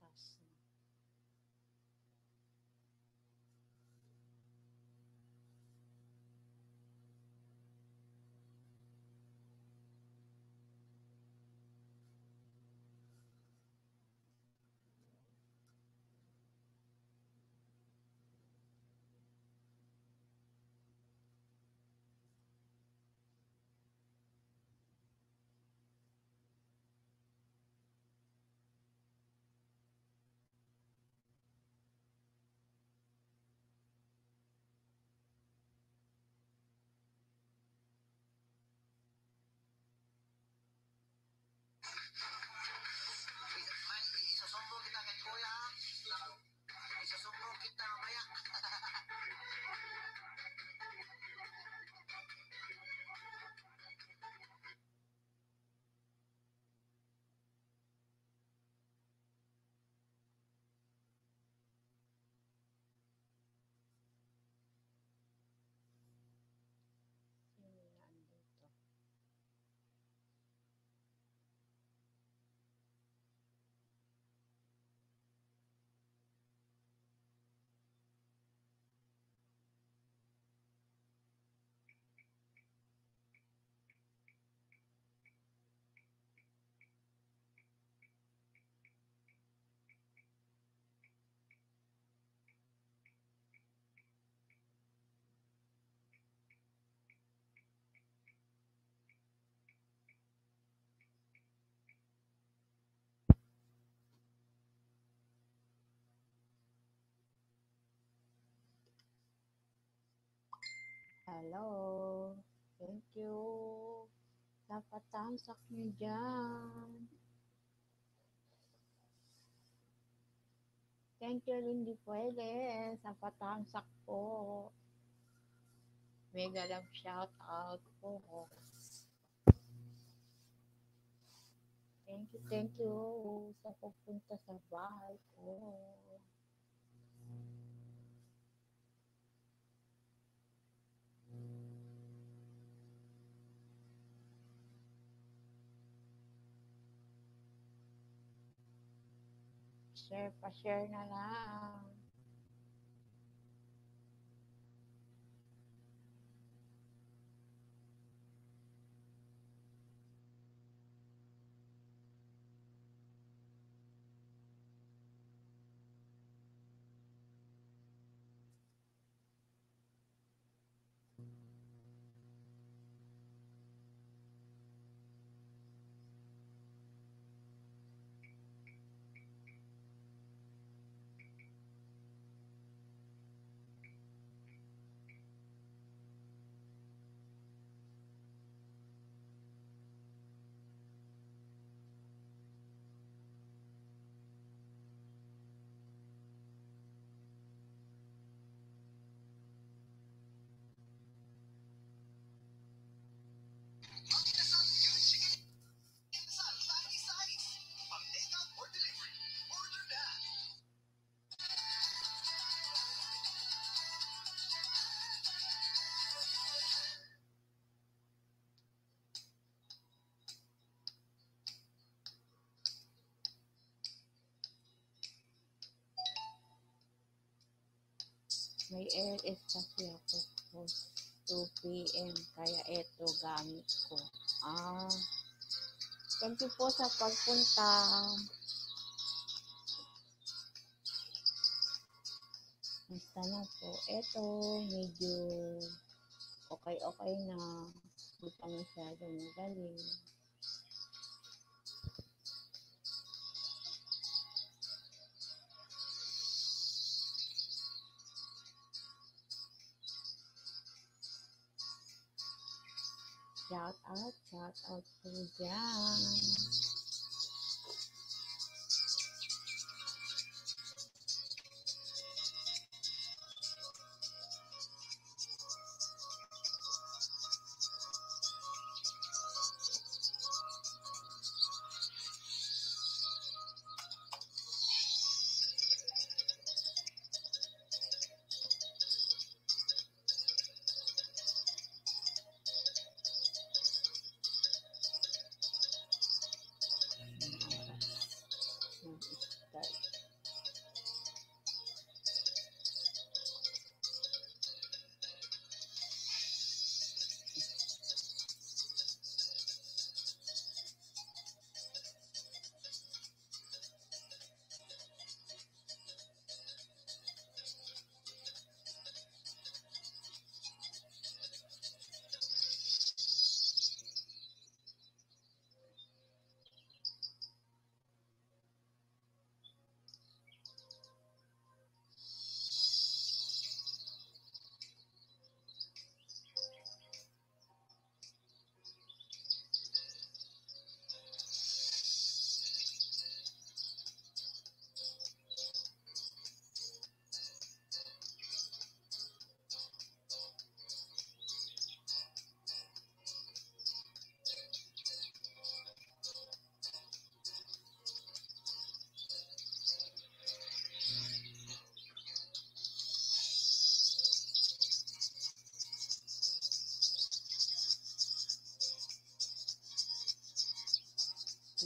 Isusumbong kita kay kuya. Isusumbong kita mamaya. Hello. Thank you. Dapat tamsak nyo dyan. Thank you, hindi pwede. Sa patamsak po. Mega love shout out po. Thank you sa pupunta sa bahay ko. Share pa share na lang. May LS kasi ako po 2 p.m. Kaya eto gamit ko. Thank you po sa pagpunta. Basta na po. Eto, medyo okay na. Hindi pa masyadong magaling. Shout out po dyan.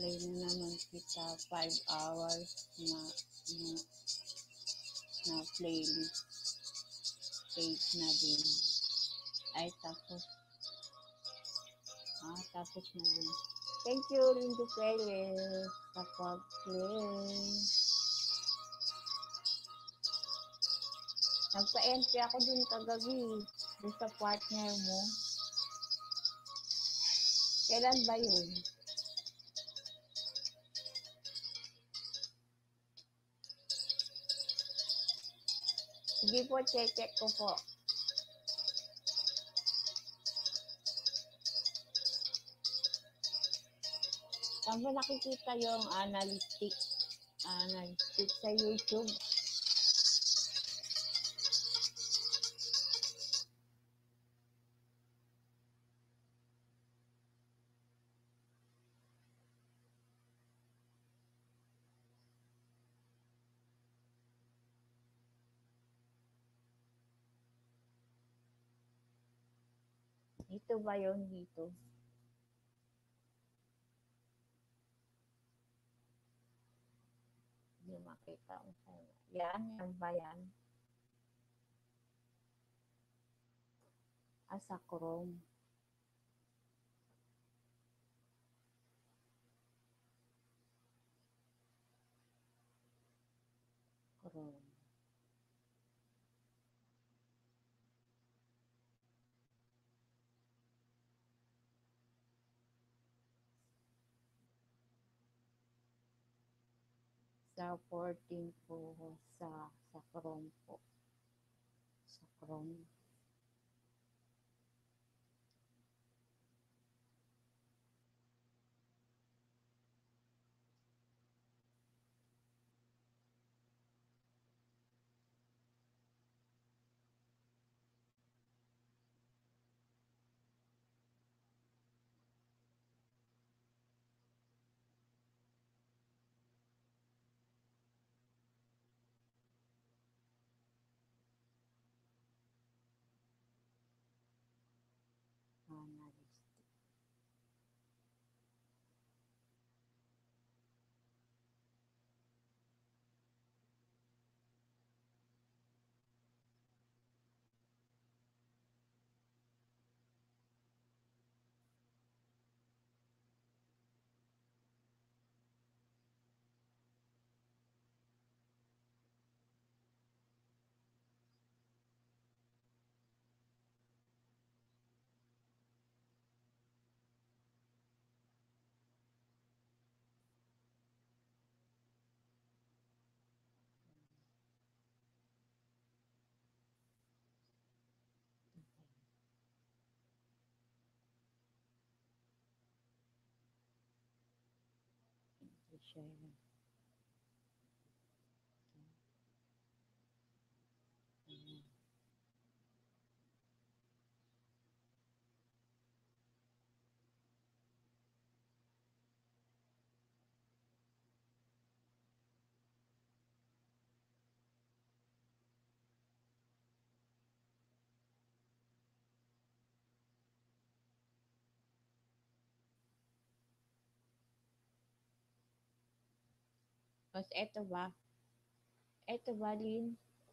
play na naman kita 5 hours na, na, na playlist. 8 na din. Ay, tapos na din. Thank you, Lindo Pérez, sa pag-play. Nagpa-entry ako dun kagabi, dun sa partner mo. Kailan ba yun? Sige po, check ko po. Saan ba nakikita yung analytics sa YouTube? Ito ba yun dito? Hindi makita ko sa'yo. Yan ba yan? Sa Chrome. Chrome. Sa 14 po sa Chrome po. Sa Chrome. Analytics. Share. Tapos eto ba, Lin?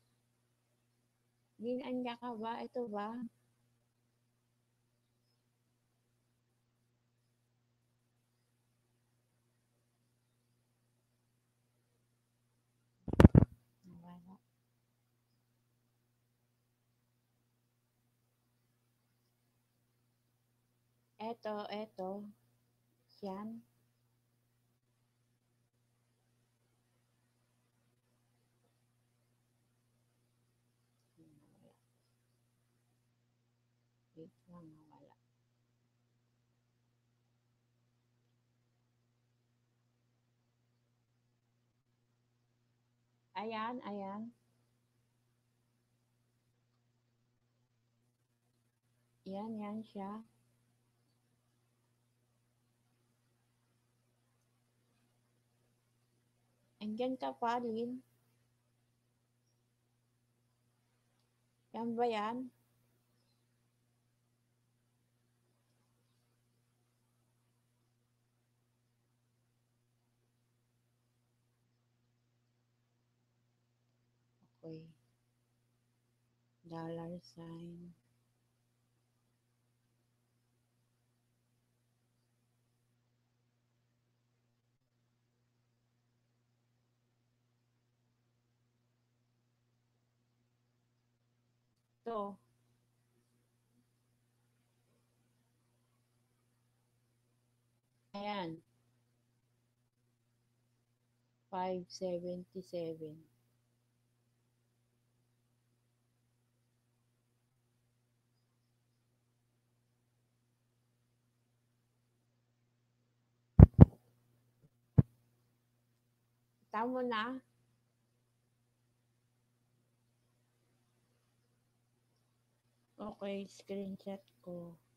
Lin, anya ka ba? Ito ba? Nawala. Eto. Yan. Nawala. Wait lang, nawala. Ayan. Yan siya. Andyan ka pa, Lin. Yan ba yan? Okay. Dollar sign. Ito. Ayan. 577. Tama na. Okay, screenshot ko.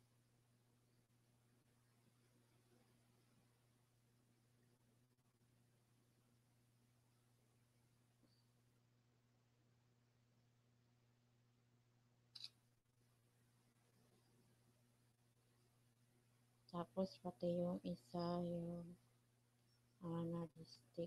Tapos pati yung isa yung na-stick.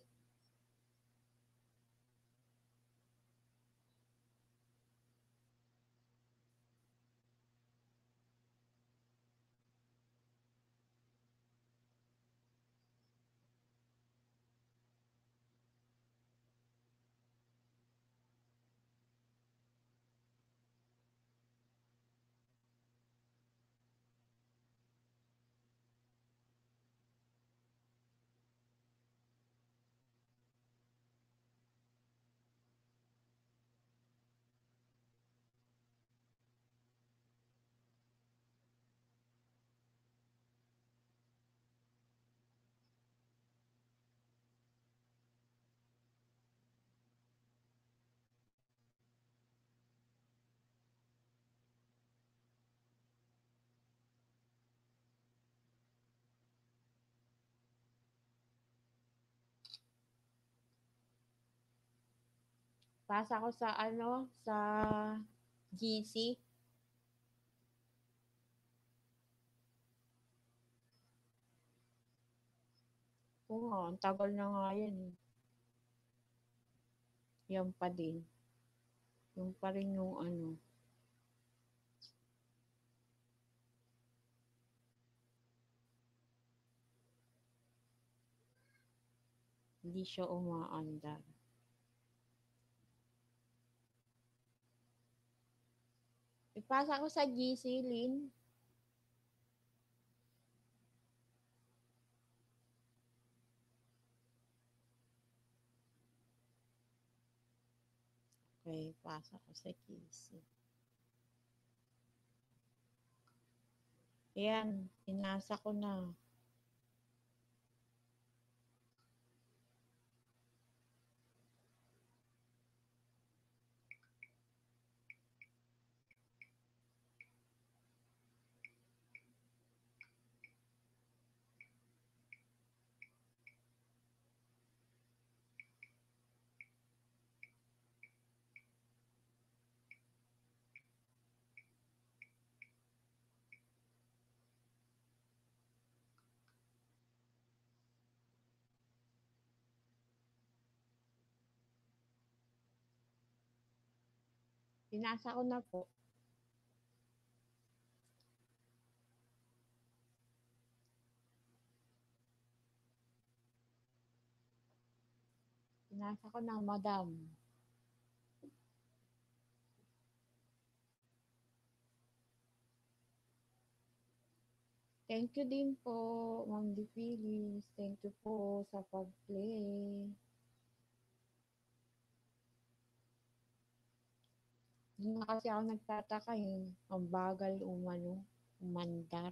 Pasa ko sa sa GC. Oo nga, ang tagal na nga yan eh. Yan pa din. Yung pa rin yung hindi siya umaandar. Ipasa ko sa GC, Lin. Okay, pasa ko sa GC. Ayan, pinasa ko na. Pinasa ko na po. Pinasa ko na, madam. Thank you din po, Ma'am Dipilis. Thank you po sa pag-play. Hindi na kasi ako nagtataka eh. Ang bagal umandar.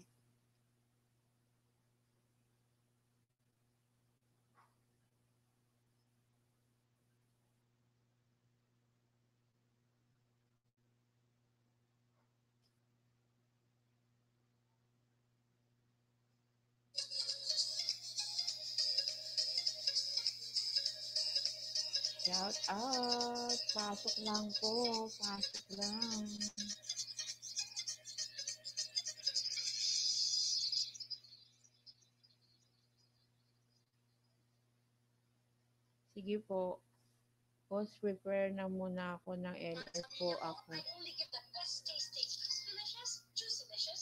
Shout out! Pasok lang po. Pasok lang. Sige po. Boss, prepare na muna ako ng LS po ako. I only give the best tasting, delicious, juicy dishes.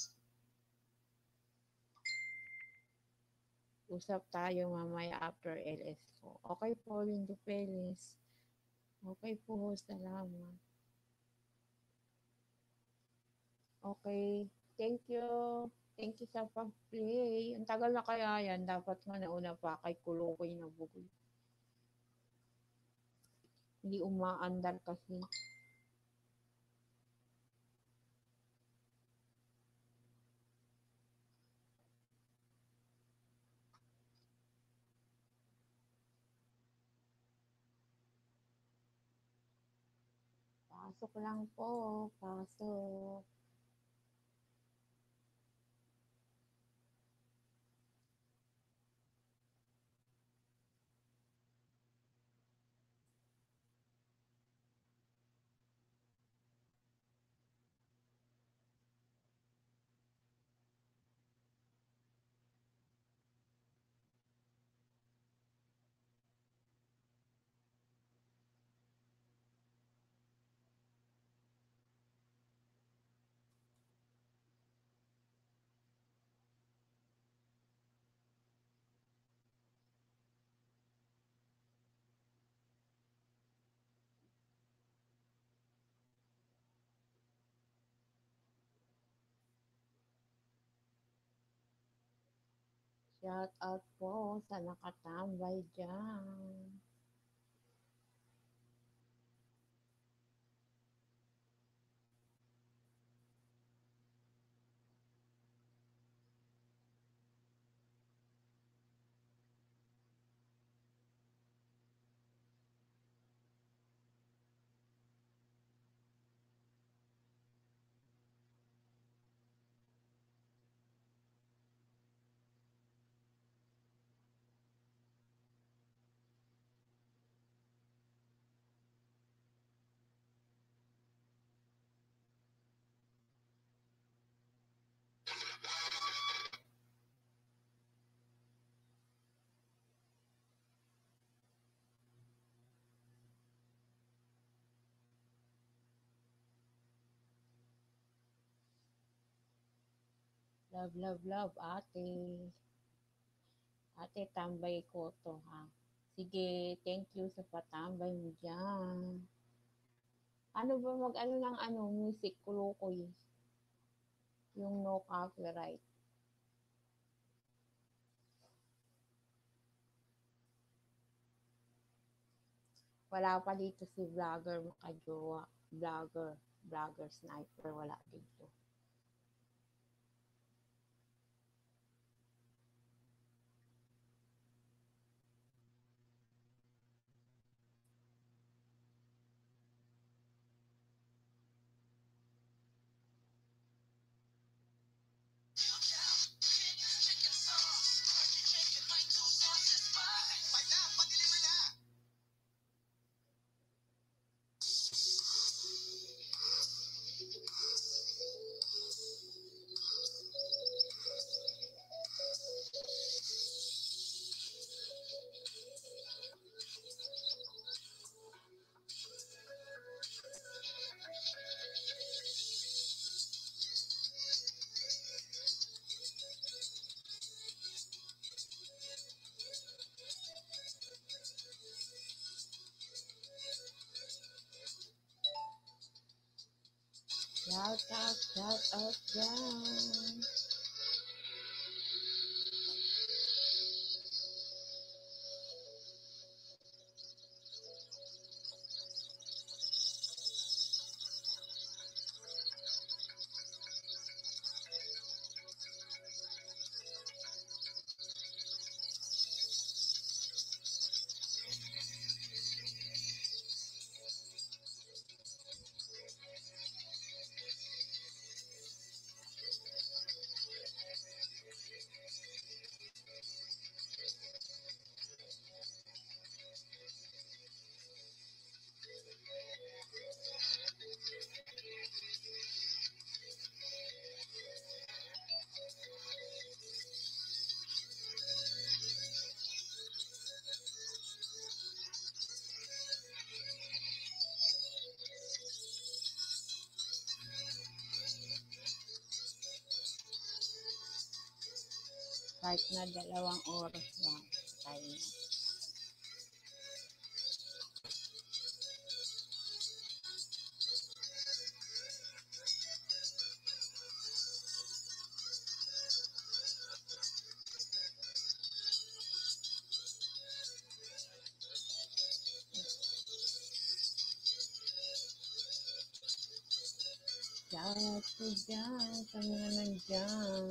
Usap tayo mamaya after LS ko. Okay po, Lindy Pelis. Okay po, salamat. Okay, thank you. Thank you sa pag-play. Ang tagal na kaya yan. Dapat nga nauna pa kay Kulokoy na bugoy. Hindi umaandar kasi. Pasok lang po. Pasok. Shout out po sa nakatambay dyan. Love, love, love, ate. Ate, tambay ko to, ha? Sige, thank you sa patambay mo dyan. Ano ba mag-ano ng music, Kulokoy? Yung no copyright. Wala pa dito si vlogger makajowa. Vlogger sniper, wala dito. Shout out dyan. Kahit na 2 oras lang. Tayo na. Shout po dyan sa mga nandyan.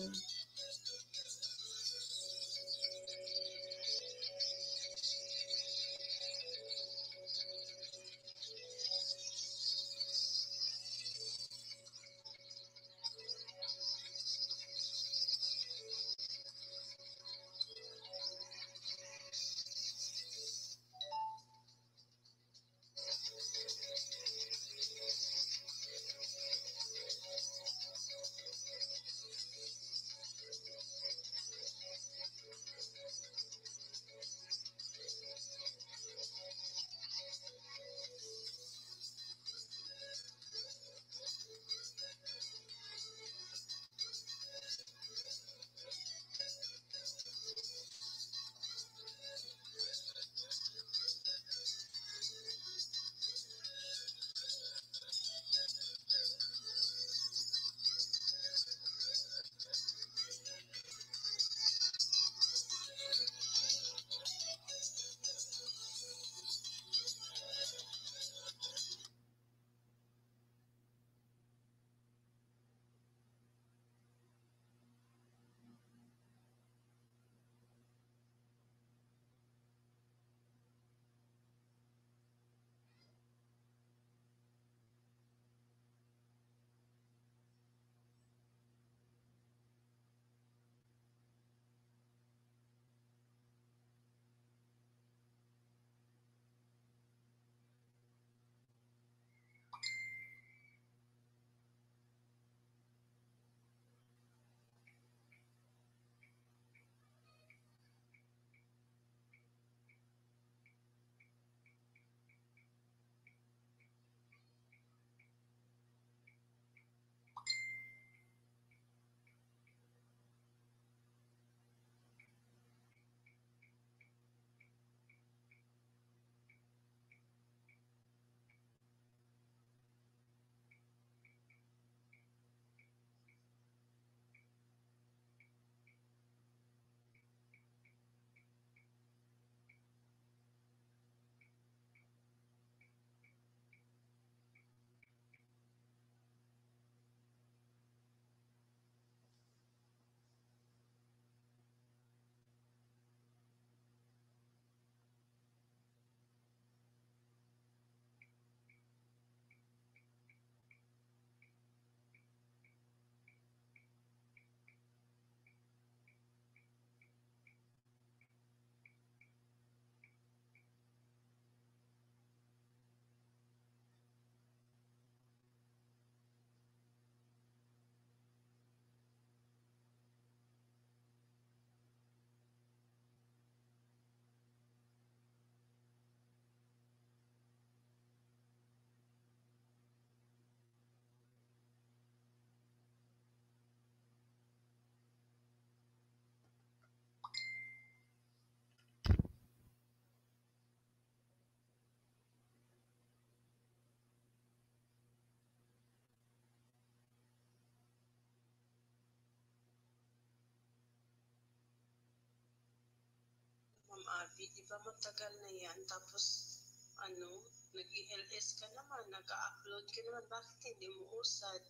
Ma'am Abby, di ba matagal na yan? Tapos, ano, nag-ELS ka naman, nag-upload ka naman, bakit hindi mo usad?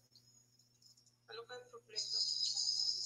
Ano kayong problema sa channel mo?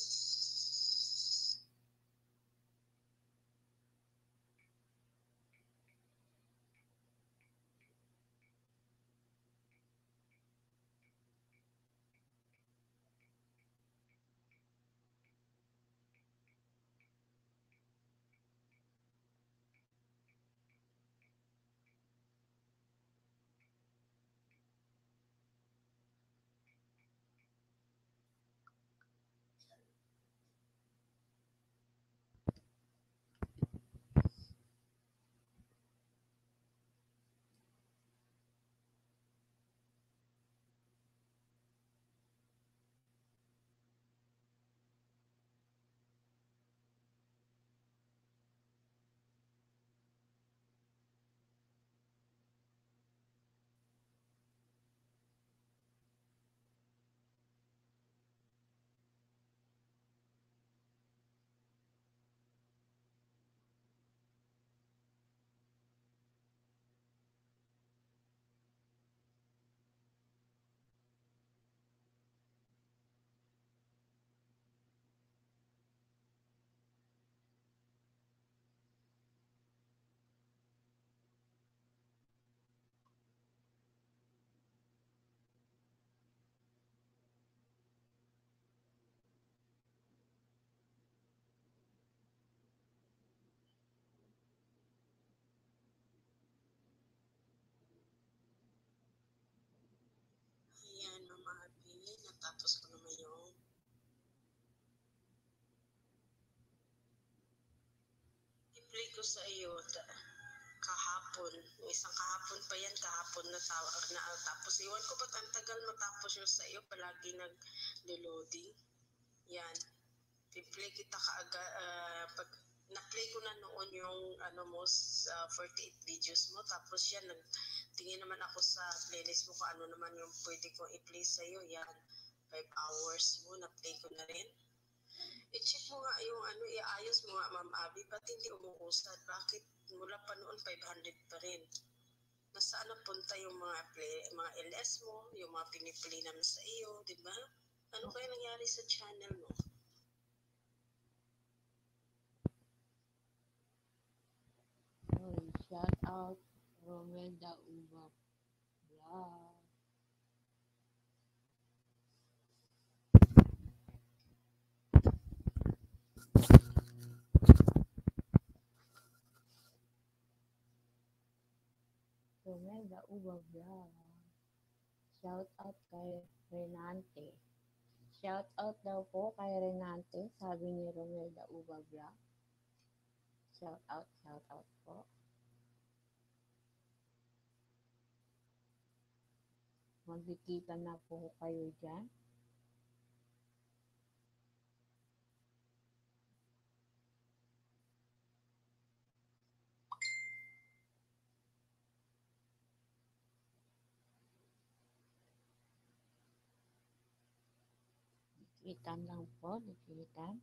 sa iyo kahapon. Isang kahapon pa yan, kahapon na tapos iwan ko ba't ang tagal matapos yung sa iyo, palagi nag-loading. Yan. I-play kita pag na-play ko na noon yung 48 videos mo, tapos yan, tingin naman ako sa playlist mo kung ano naman yung pwede kong i-play sa iyo. Yan. 5 hours mo, na-play ko na rin. I-check mo nga yung iayos mo nga, Ma'am Abby, ba't hindi umuusad? Bakit mula pa noon 500 pa rin? Nasaan napunta yung mga LS mo, yung mga pinipili naman sa iyo, di ba? Ano kaya nangyari sa channel mo? Shout out Romenda Uba Vlog. Romenda Uba Vlog. Shout out kay Renante. Shout out daw po kay Renante, sabi ni Romenda Uba Vlog. Shout out po. Magkikita na po kayo dyan. Dikitan lang po, dikitan.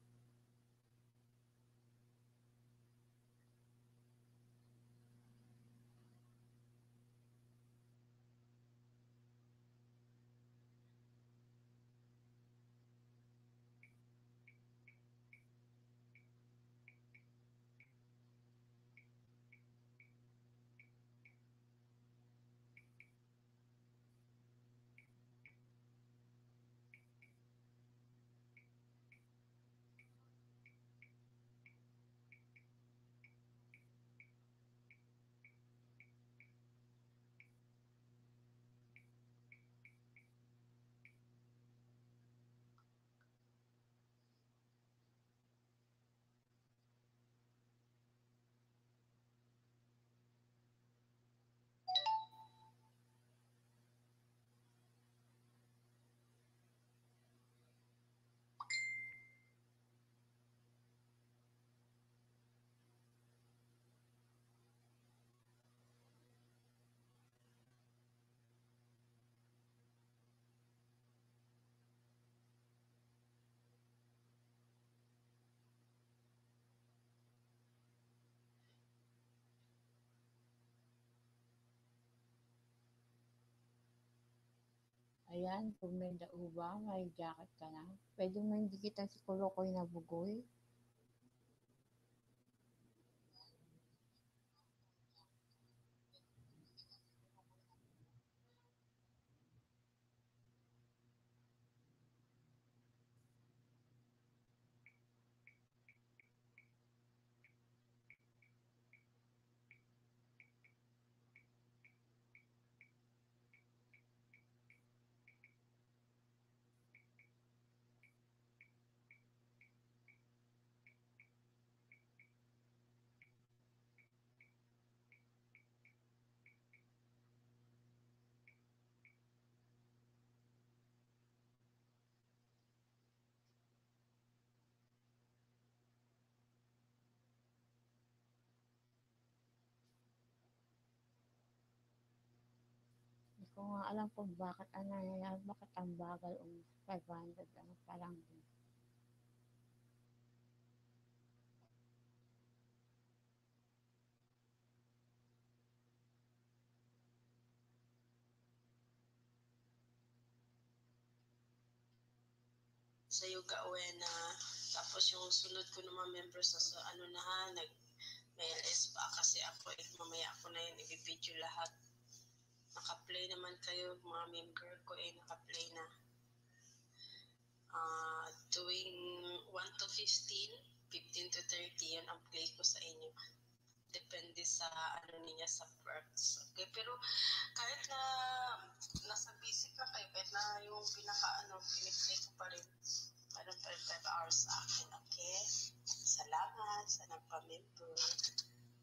Ayan, Romenda Uba, may jacket ka na. Pwede mo yung dikitan si Kulokoy na bugoy. Hindi ko nga alam kung bakit bakit ang bagal 500 pa lang din. Sa Yoga Uena, tapos yung sunod ko naman members sa may LS pa kasi ako mamaya ako na yun i-video lahat. Naka-play naman kayo, mga member ko naka-play na. Tuwing 1 to 15, 15 to 30, yan ang play ko sa inyo. Depende sa niya sa perks. Okay, pero kahit na nasa busy ka kayo, kahit na yung piniplay ko pa rin, meron pa rin 5 hours sa akin, okay? Salamat sa nagpa-member.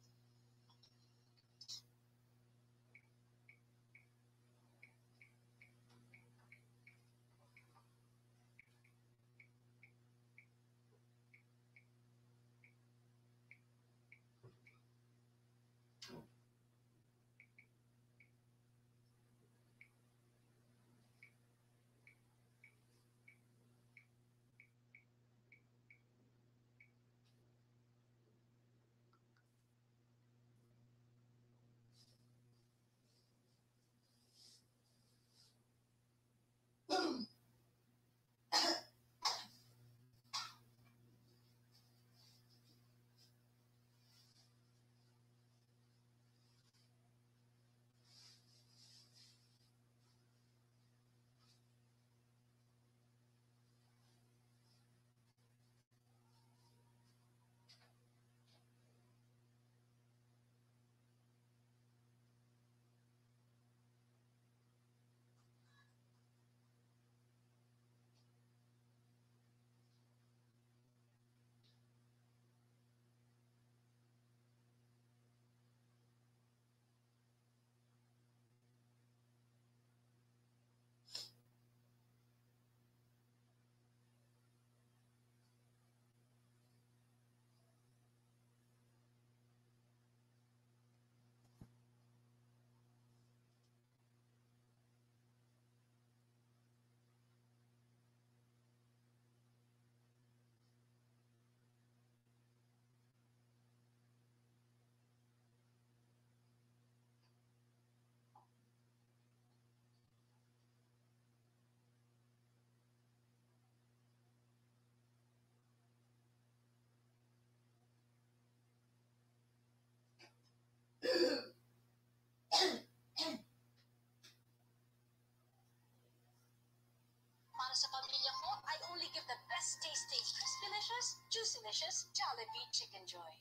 Para sa pamilya ko, I only give the best tasting, crispy-licious, juicy-licious Jollibee Chicken Joy.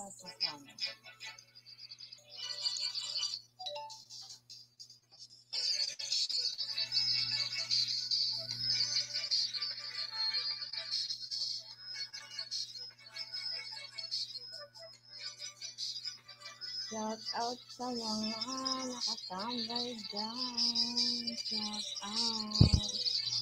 kasama. Shout out sa mga nakatambay dyan. Shout out.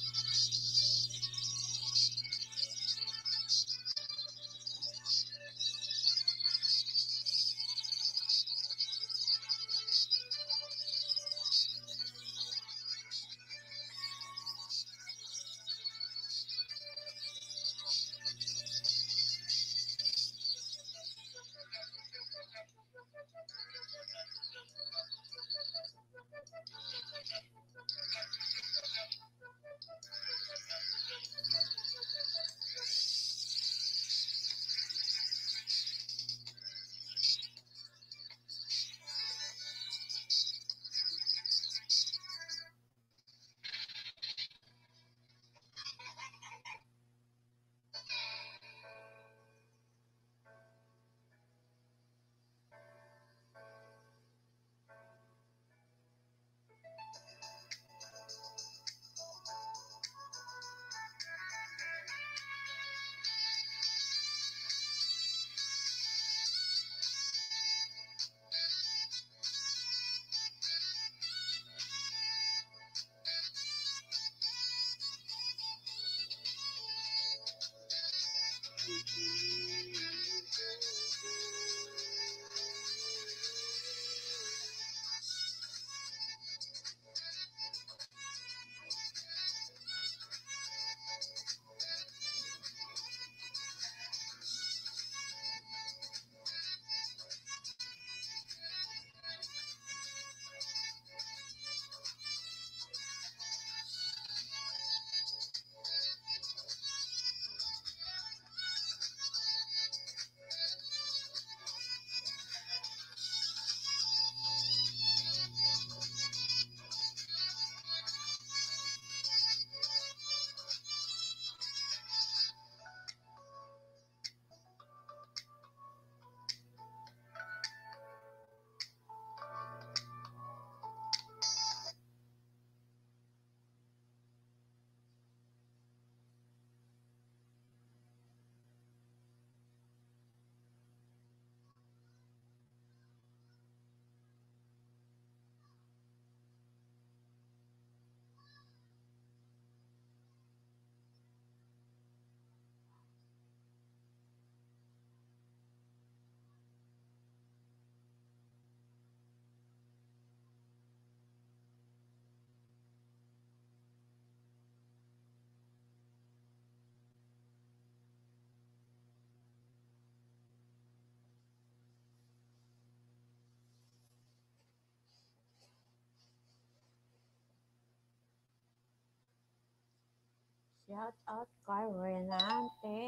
Shout out kay Renante.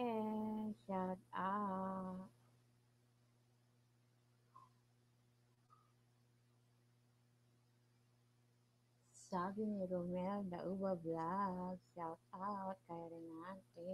Shout out. Sabi ni Romel Dauba Vlog. Shout out kay Renante.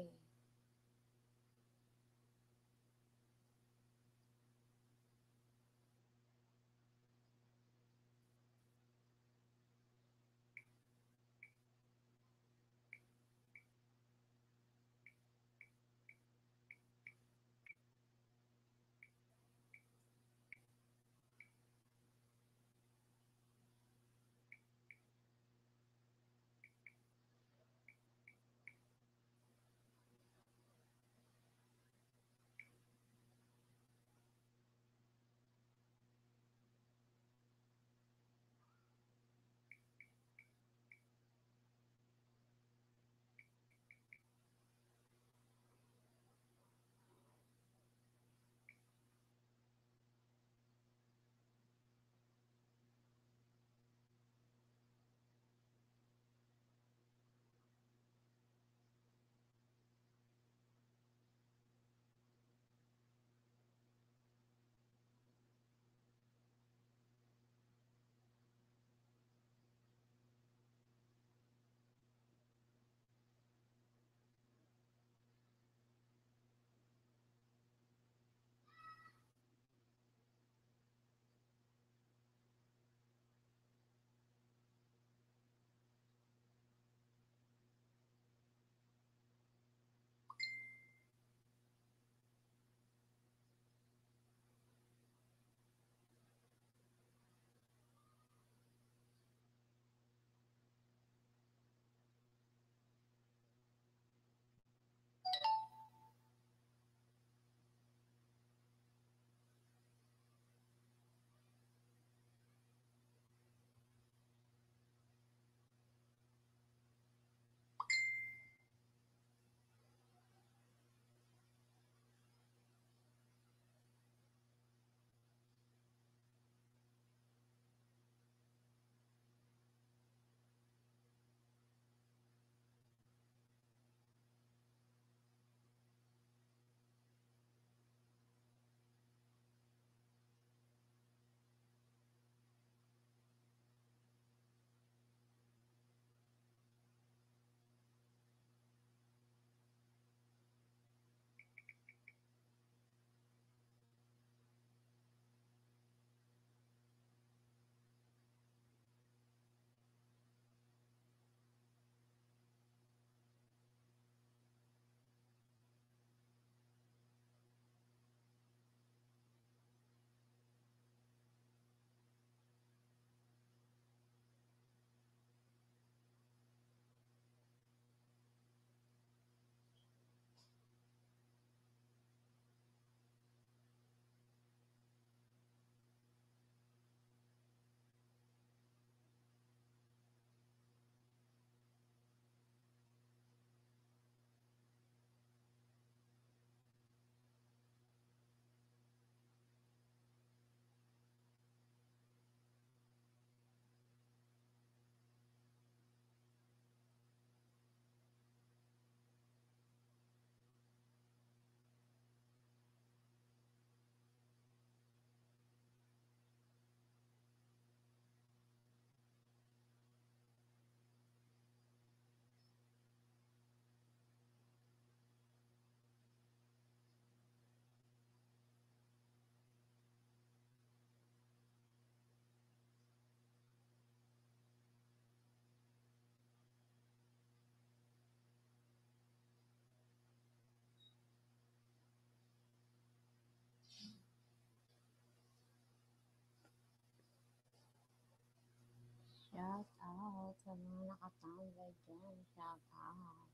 mga nakatambay dyan. Shout out.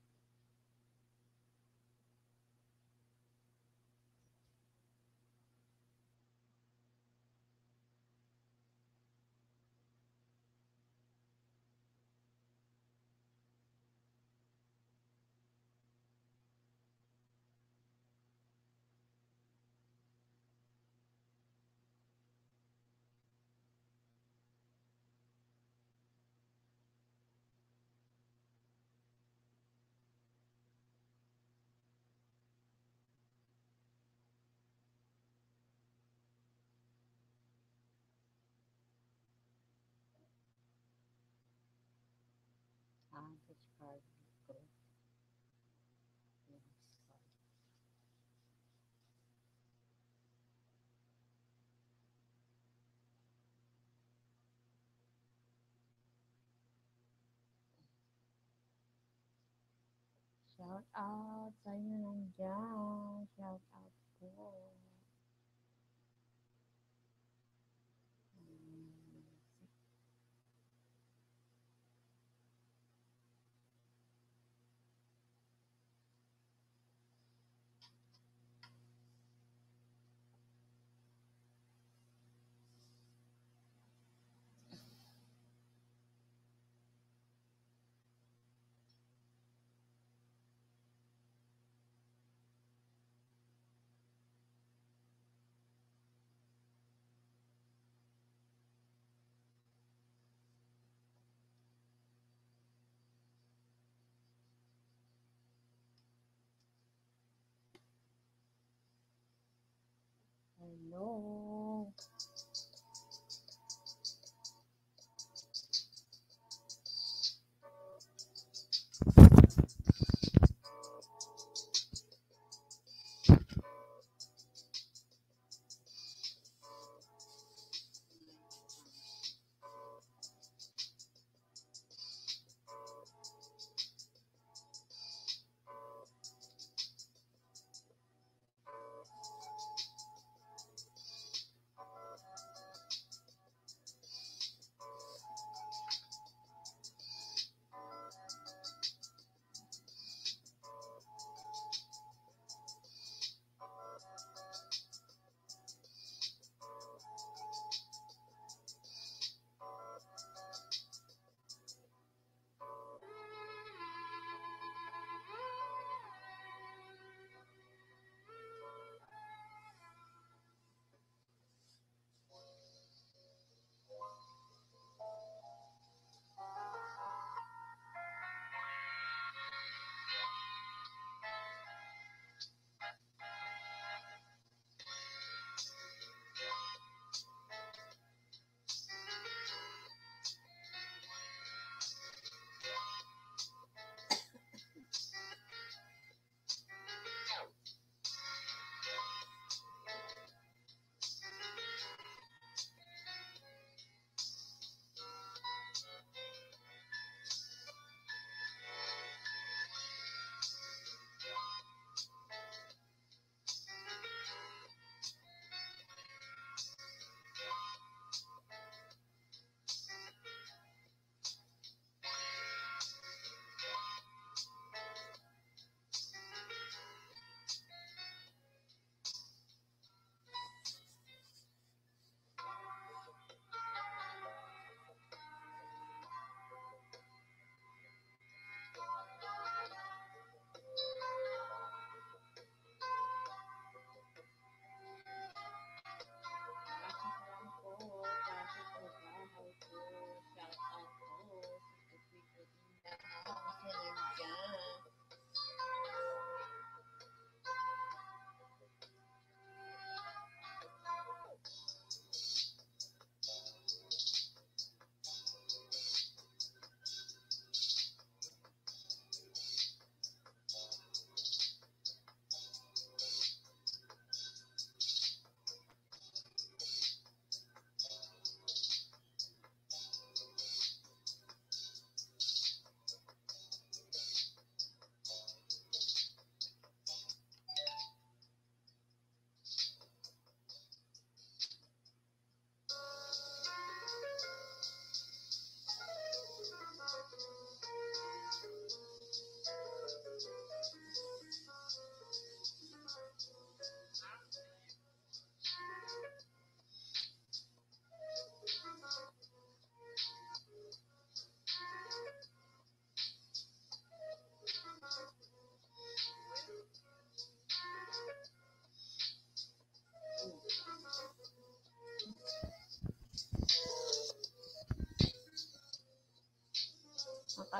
Discard ko. Discard. Shout out sa inyo nandiyan. Shout out po. Hello.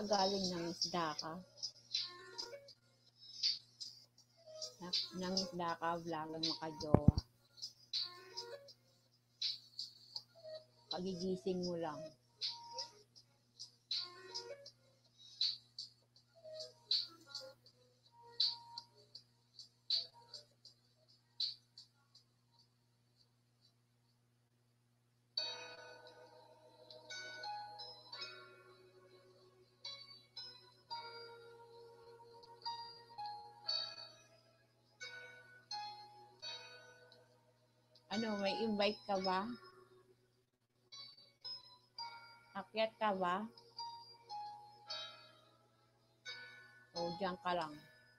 galing ng isda ka? Nang isda ka, vlogger makajowa. Pagigising mo lang. Ano, may invite ka ba? Akyat ka ba? O diyan ka lang?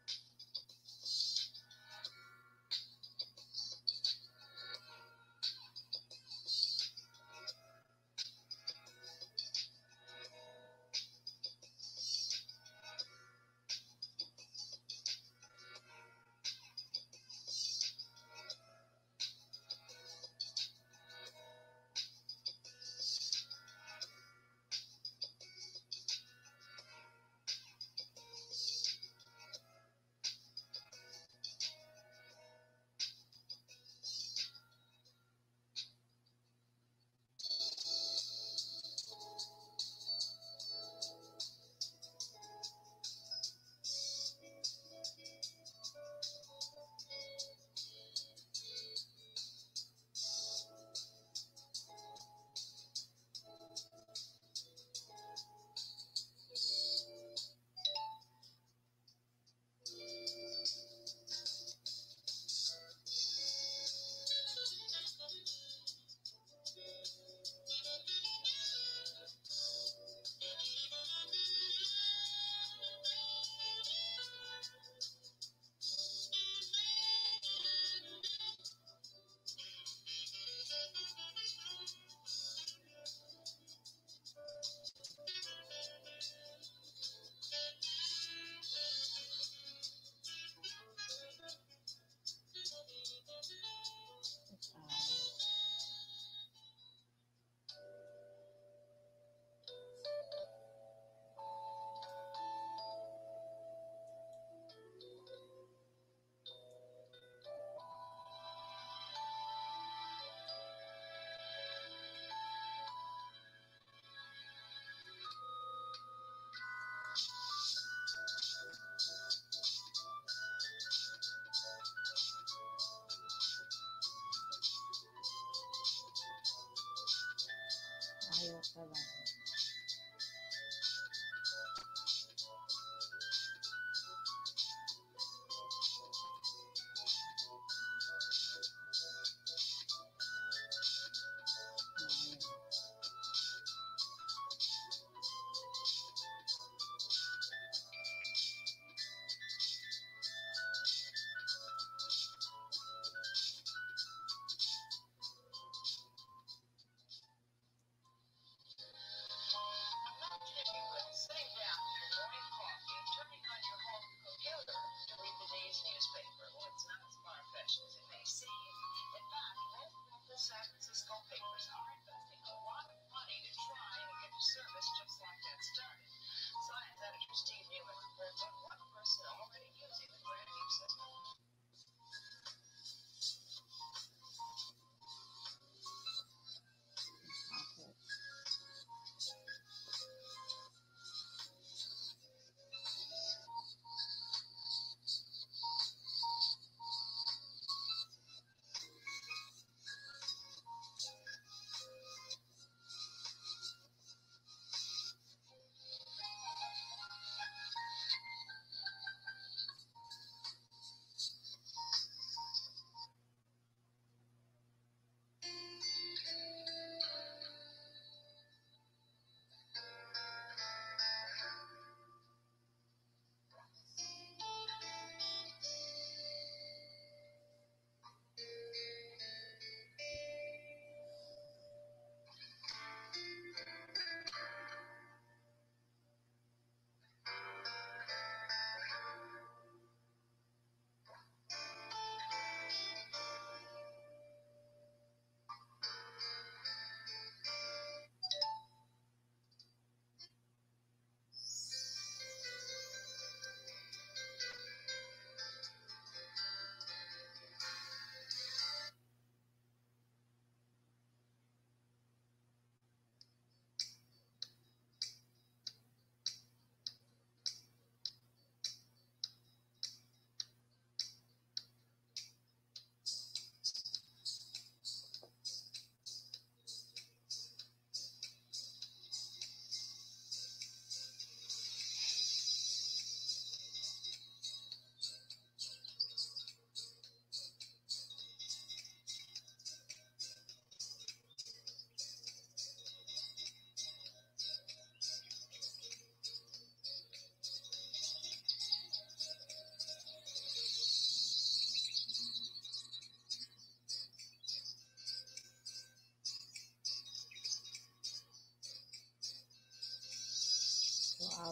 Ayaw ka ba?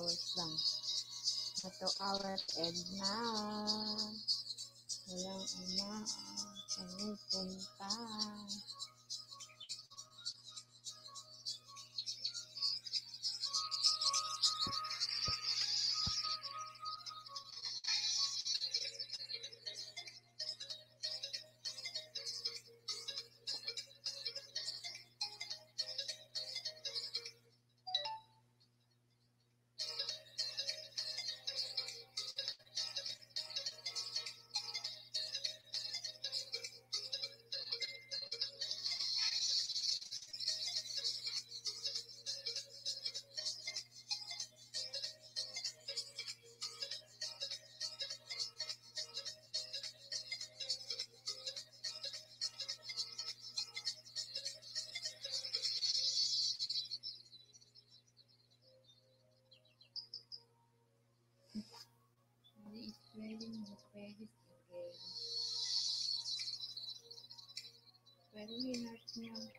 hours lang. Na 2 hours and na. Walang pumupunta. She is wearing the Paris again. Pero hinart niya.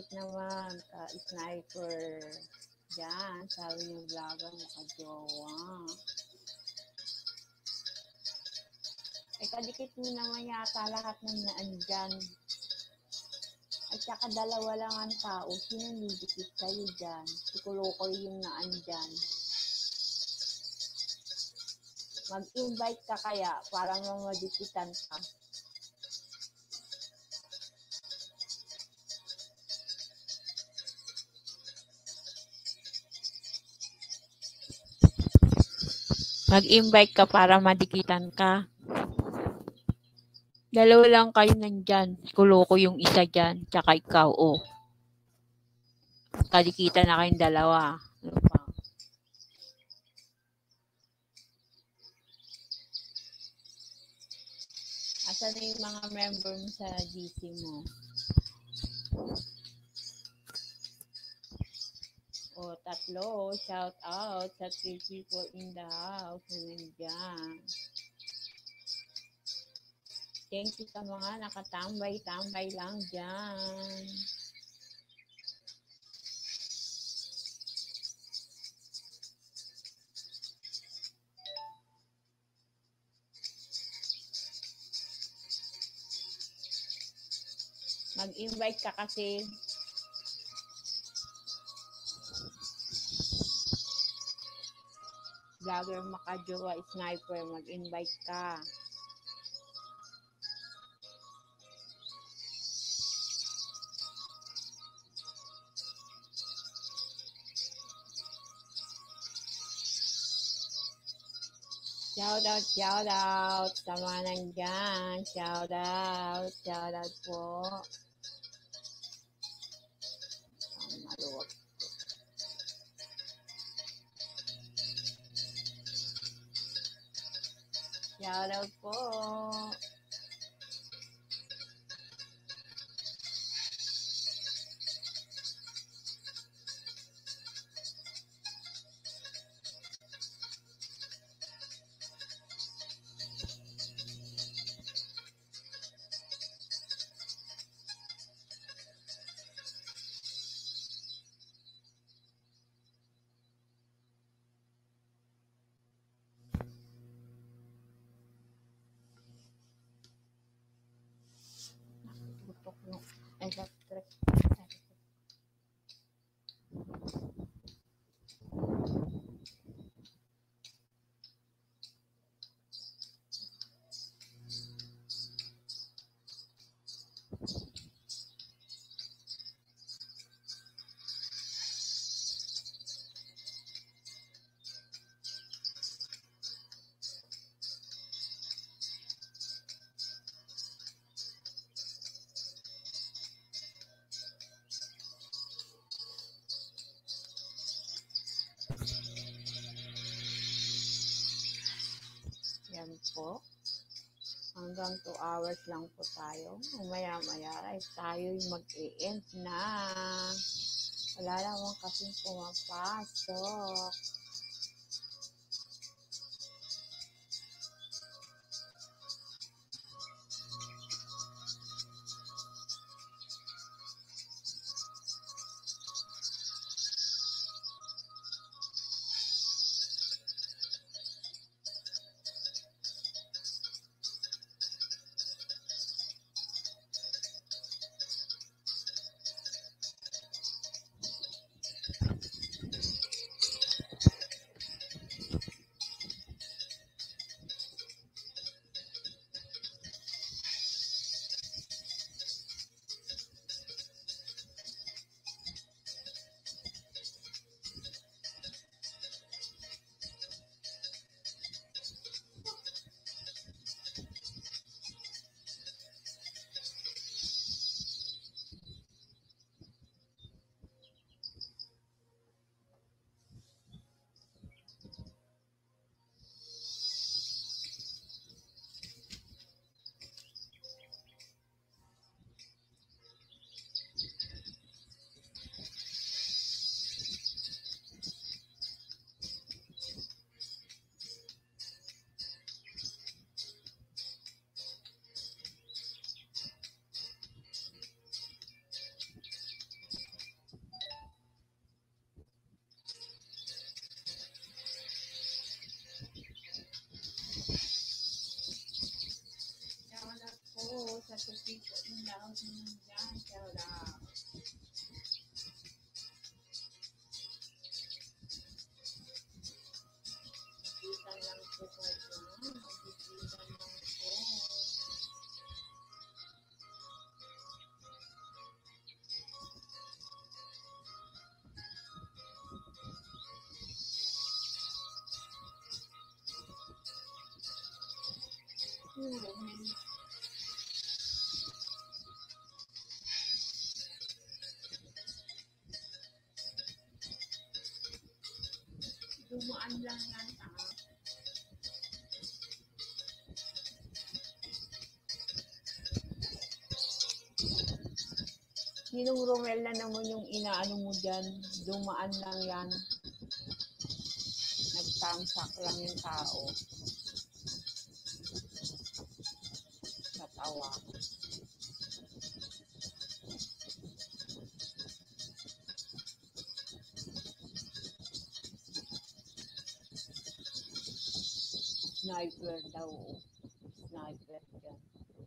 naman, ka-sniper. Diyan, sabi niyo vlogger, nakajowa. Kadikit mo naman yata lahat ng naandyan. At saka dalawa lang ang tao, sino nidikit sa'yo dyan? Si Kulokoy yung naandyan. Mag-invite ka kaya para mamadikitan ka. Mag-invite ka para madikitan ka. Dalawa lang kayo nandyan. Kuloko yung isa dyan, tsaka ikaw, oh. Kadikitan na kayong dalawa. Ano pa? Asan na yung mga member mo sa GC mo? O, tatlo. Shout out sa 3 people in the house na nandyan. Thank you sa mga nakatambay-tambay lang dyan. Mag-invite ka kasi. Vlogger makajowa, sniper, mag-invite ka. Shout out sa mga nandyan. Shout out po. Ang maluwag. Shout out po. Tutok yung electric. Yan po. Hanggang 2 hours lang po tayo. Maya-maya ay tayo mag-e-end na. Wala naman kasing pumapasok. two people in the house dyan. Shout out. Kita lang po ko dyan. Kita lang po. Dumaan lang yan. Sinong Romel na naman yung inaano mo dyan? Dumaan lang yan. Nagtamsak lang yung tao. Natawa. Sniper daw. Sniper dyan.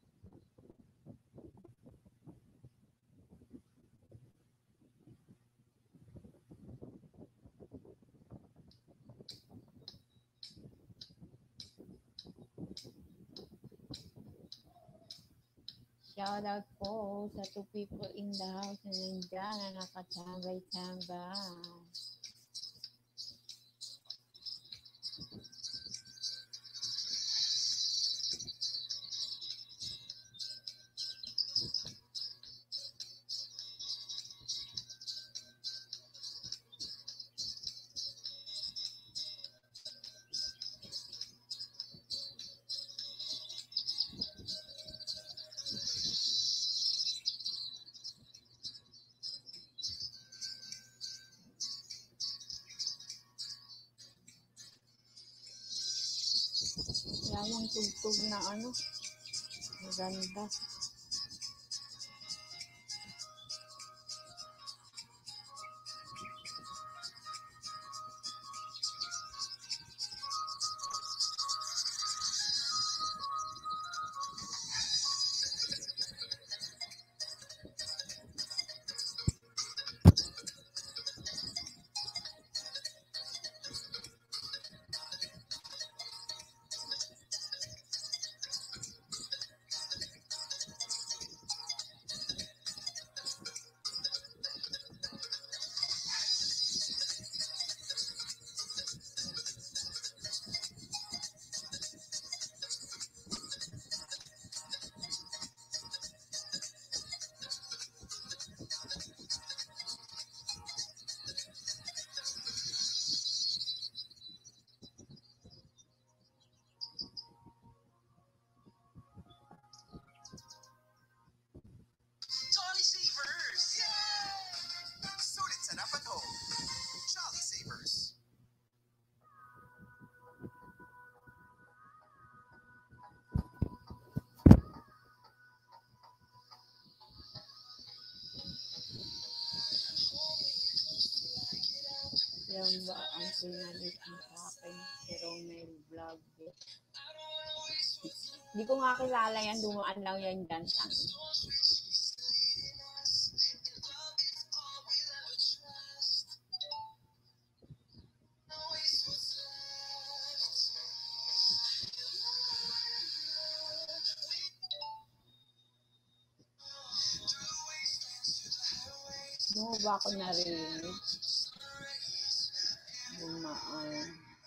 Shout out po sa two people in the house na nandyan na nakatambay-tambay. Lamang tugtog na ano. Maganda. Jolly Savers! Yay! Sulit sarap at home. Jolly Savers. Yan ba ang pinalit mo sa akin? Si Romel Vlog. Hindi ko nga kilala yan. Dumaan lang yan dyan. Doon mo ba ako narinig? Dumaan.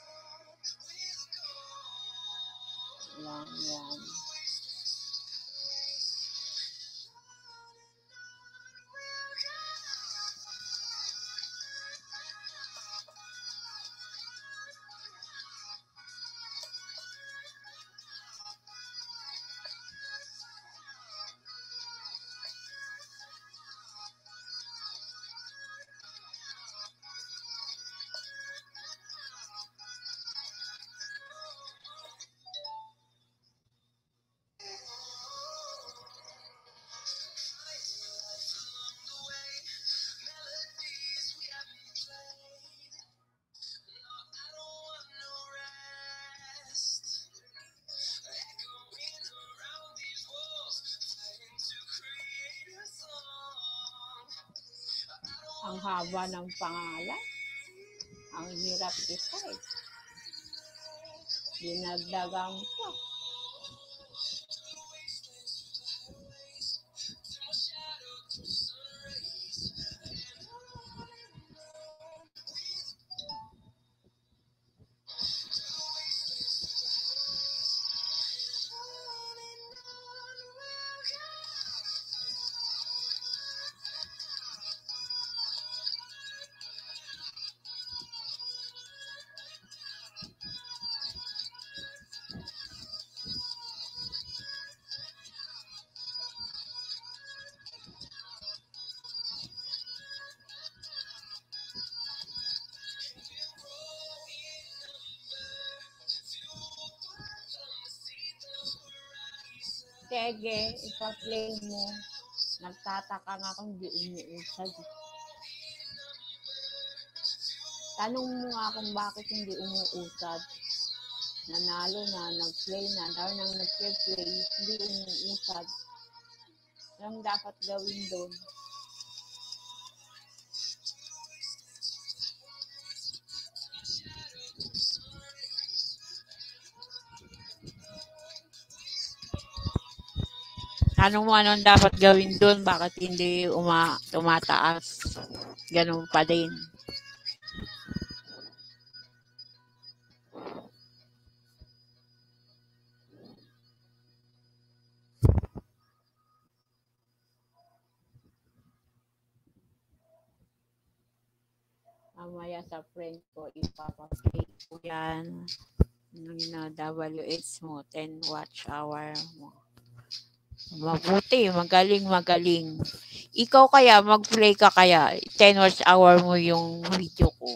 Lang yan. Ang haba ng pangalan. Ang hirap i-type. Dinagdagan pa. Sige, ipa-play mo. Nagtataka nga kung di umuusad. Tanong mo nga kung bakit hindi umuusad. Nanalo na, nag-play na, dahil nang nag-play, hindi umuusad. Anong dapat gawin doon? Tanong mo anong dapat gawin doon, bakit hindi tumataas? Ganun pa din. Mamaya sa friend ko, ipapaplay ko yan. Ng WH mo, 10 watch hour mo. Mabuti, magaling. Ikaw kaya, mag-play ka kaya, 10 watch hour mo yung video ko.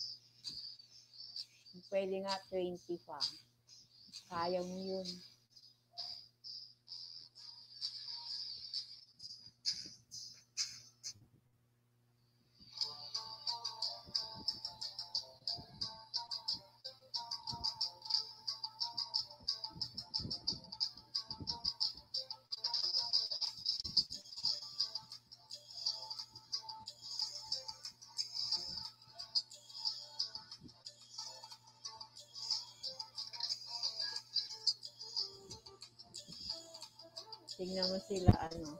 Pwede nga 20 pa. Kaya mo yun. Tingnan mo sila,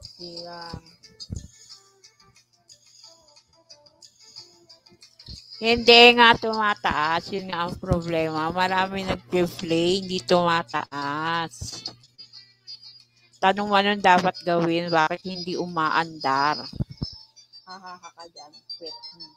Hindi nga tumataas. Yun nga ang problema. Marami nag-play, hindi tumataas. Tanong mo anong dapat gawin, bakit hindi umaandar? Hahaha ka dyan. Quit.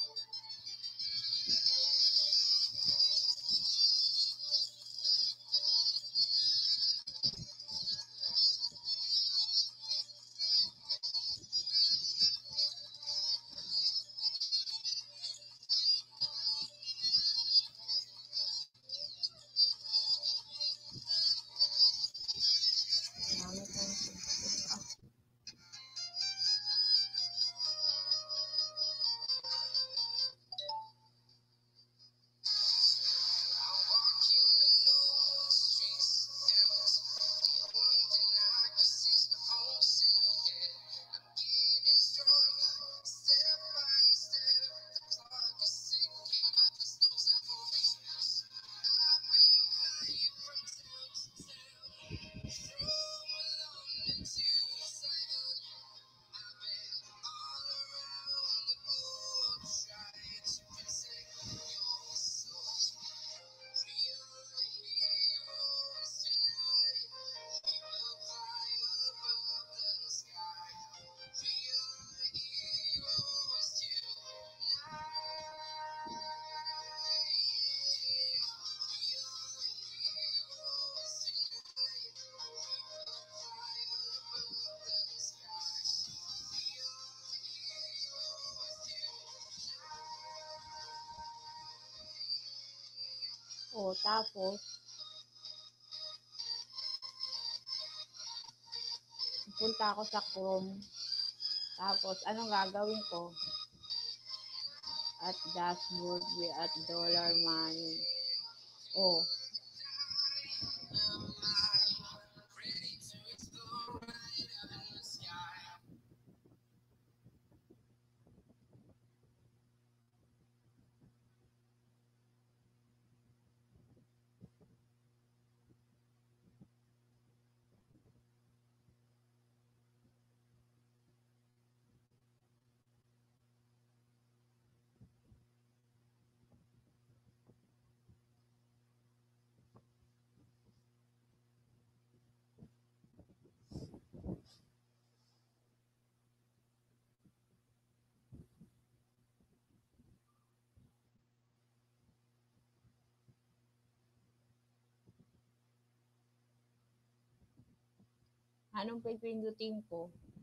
O, tapos, punta ako sa Chrome. Tapos, anong gagawin ko? At dashboard at dollar money. Oh. Anong pipindutin ko?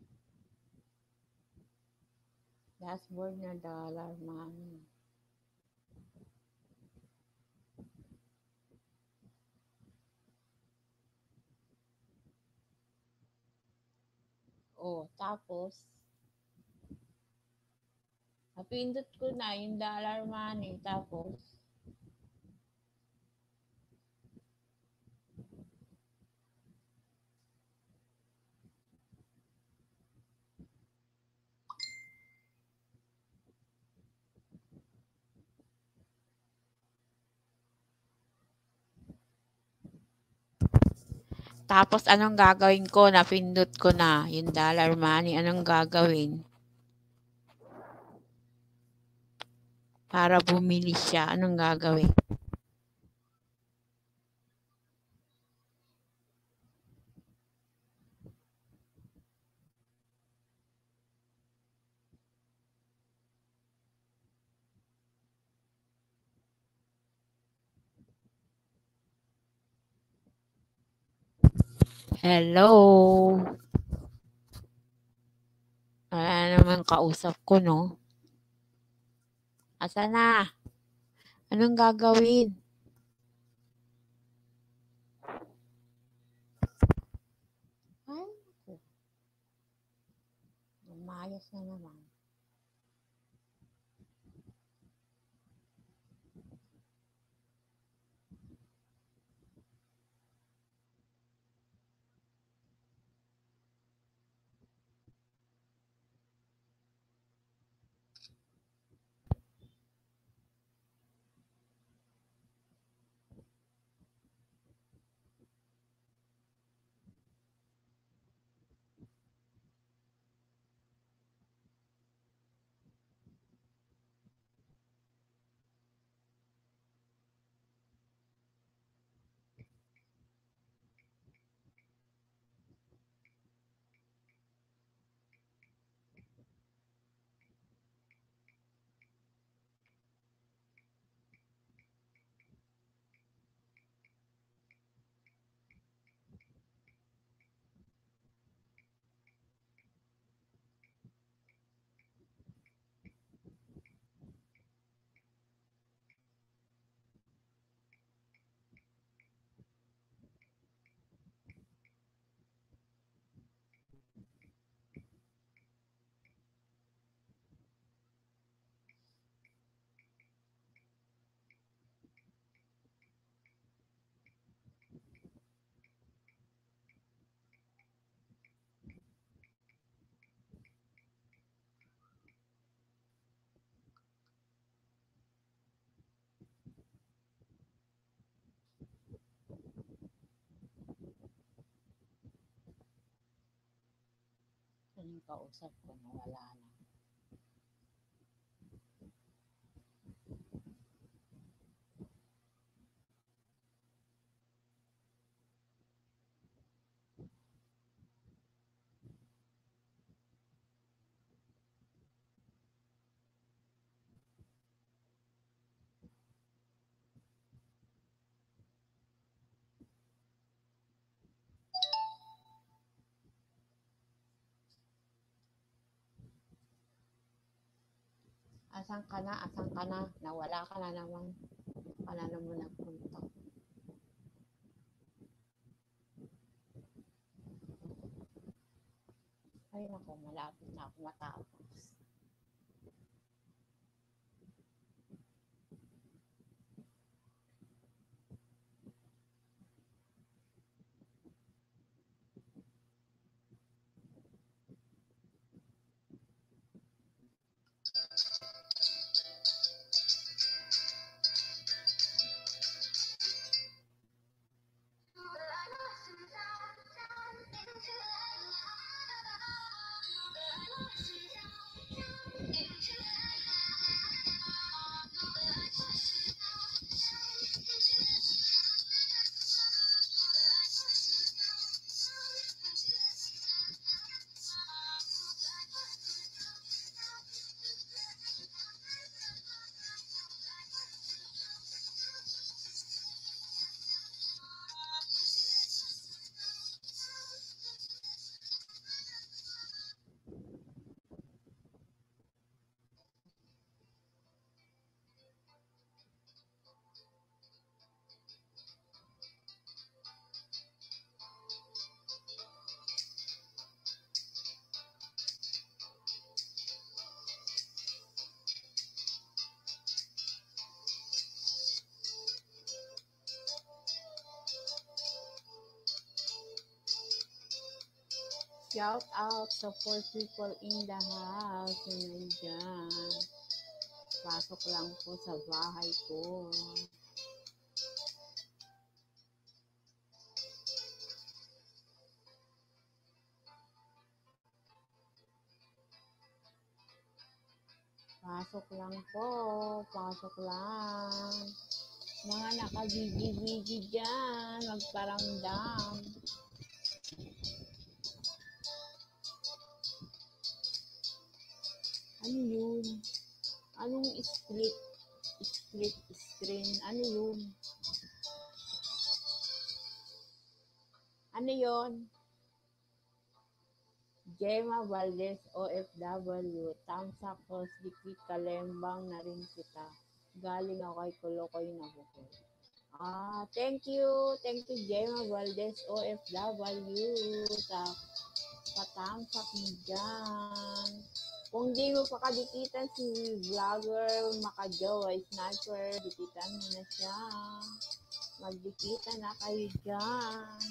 Dashboard na dollar money. Oh, tapos, napindot ko na yung dollar money. Tapos, anong gagawin ko? Napindot ko na yung dollar money. Anong gagawin? Para bumili siya. Anong gagawin? Hello? Wala naman kausap ko, no? Asa na? Anong gagawin? Ay, naku. Umayos na naman. Anong kausap ko na wala na? Asan ka na? Asan ka na? Nawala ka na naman. Ka na naman nagpunta. Ay, naku, malapit na ako matapos. Shout out sa 4 people in the house na nandyan. Pasok lang po sa bahay ko. Pasok lang po. Pasok lang. Mga nakabigi-bigi dyan. Magparamdam. Ano yun? Anong split screen? Ano yun? Ano yun? Gemma Valdez, OFW. Tamsak Dikit Kalembang na rin kita. Galing ako kay Kolokoy na bukol. Thank you. Thank you, Gemma Valdez, OFW. Sa patamsak mo dyan. Kung di mo pa kadikitan si vlogger, makajowa, sniper, dikitan mo na siya. Magdikitan na kayo dyan.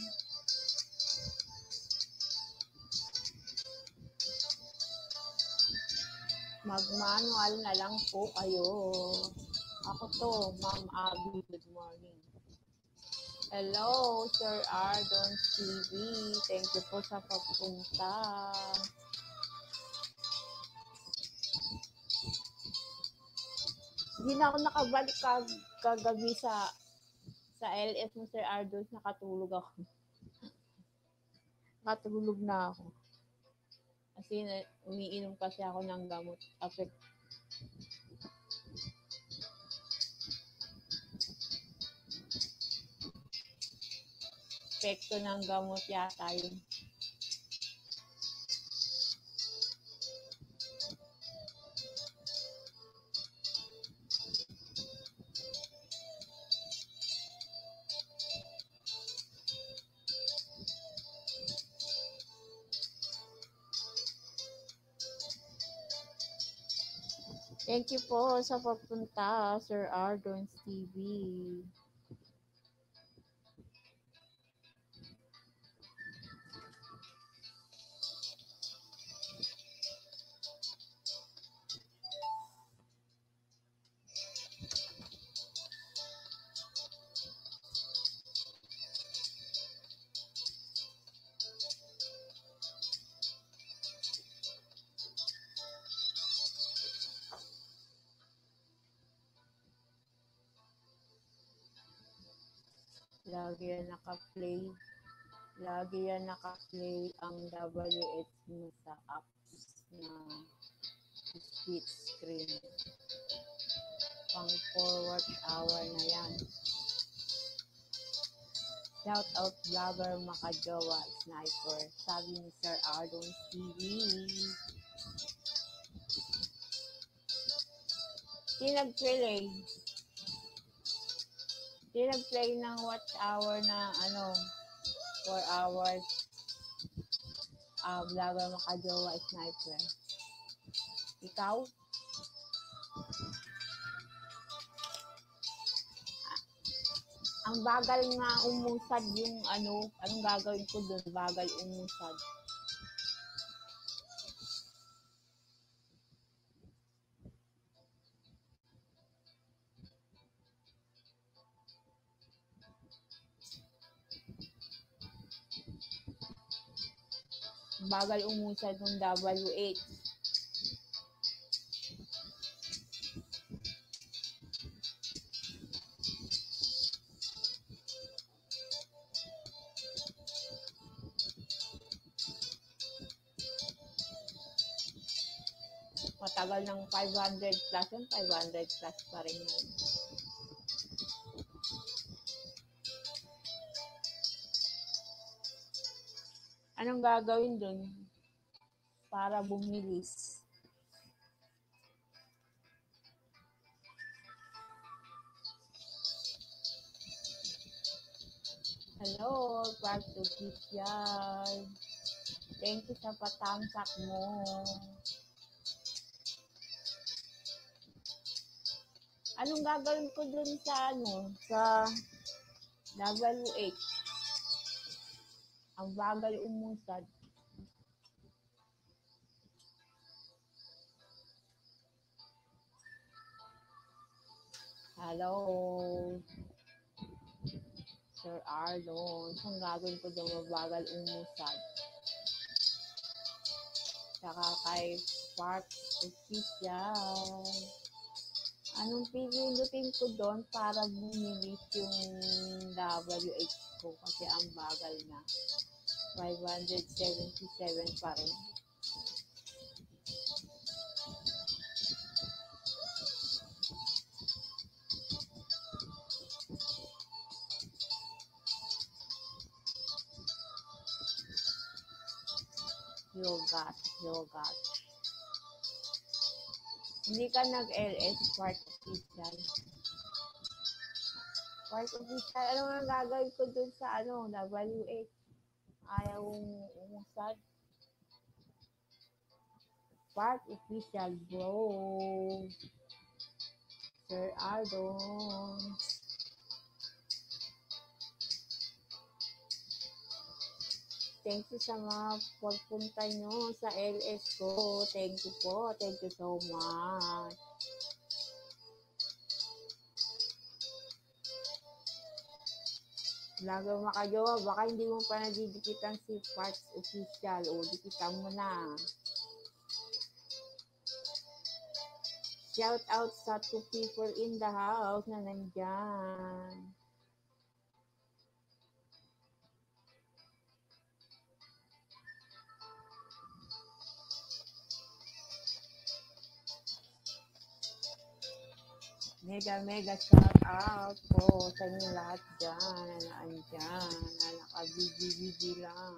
Mag-manual na lang po kayo. Ako to, Ma'am Abby. Good morning. Hello, Sir Ardon TV. Thank you po sa pagpunta. Hindi na ako nakabalik kagabi sa LS mo, Sir Ardon. Nakatulog ako. Nakatulog na ako. Kasi umiinom kasi ako ng gamot. Epekto ng gamot yata yun. Thank you po sa pagpunta, Sir Ardon's TV. Lagi yan naka-play ang WH mo sa apps na split screen. Pang forward hour na yan. Shout out vlogger makajowa sniper. Sabi ni Sir Ardon TV. Tinag-play ng watch hour na 4 hours. Vlogger makajowa sniper. Ikaw? Ang bagal nga umusad yung anong gagawin ko doon? Bagal umusad. Bagal umusad ng WH. Matagal ng 500 plus yun, 500 plus pa rin yun. Anong gagawin dun para bumilis? Hello, part official. Thank you sa patamsak mo. Anong gagawin ko dun sa WH? Ang bagal umusad. Hello, Sir Arnold. Ang gagawin ko daw mabagal umusad. Saka kay Park Official. Anong pipindutin ko doon para bumilis yung WH ko kasi ang bagal na. 577 pa rin. Yogat. Hindi ka nag-LS Park Official. Park Official, ano nga gagawin ko dun sa WH? Ayaw umusad. Park Official, bro. Sir Ardon. Thank you sa mga pagpunta nyo sa LS ko. Thank you po. Thank you so much. Lago makajowa, baka hindi mo pa nadidikitan si Parks Official. O, dikitan mo na. Shout out sa 2 people in the house na nandyan. Mega shout out po sa inyo lahat dyan na naandyan, na nakabigi-bigi lang.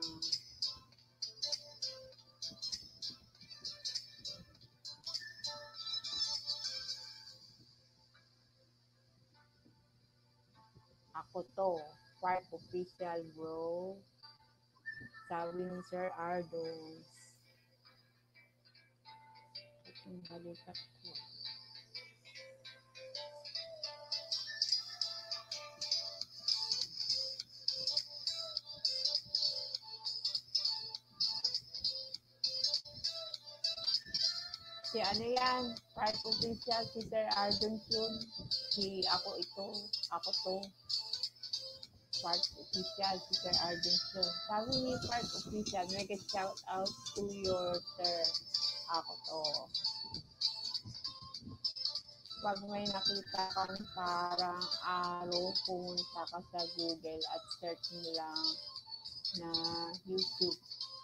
Ako to, Park Official, bro. Sabi ni Sir Ardos. Ang balikat ko. Si ano yan? Park Official, si Sir Ardon yun. Ako to. Park Official, si Sir Ardon yun. Sabi ni Park Official, mega shout out to your sir. Ako to. Pag may nakita kang parang araw, pumunta ka sa Google at search mo lang na YouTube.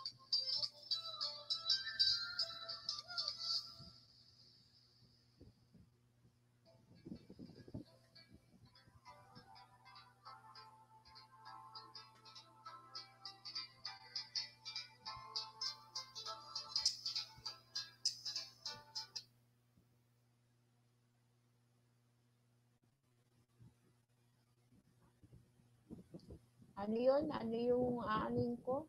Ano yun? Ano yung aanin ko?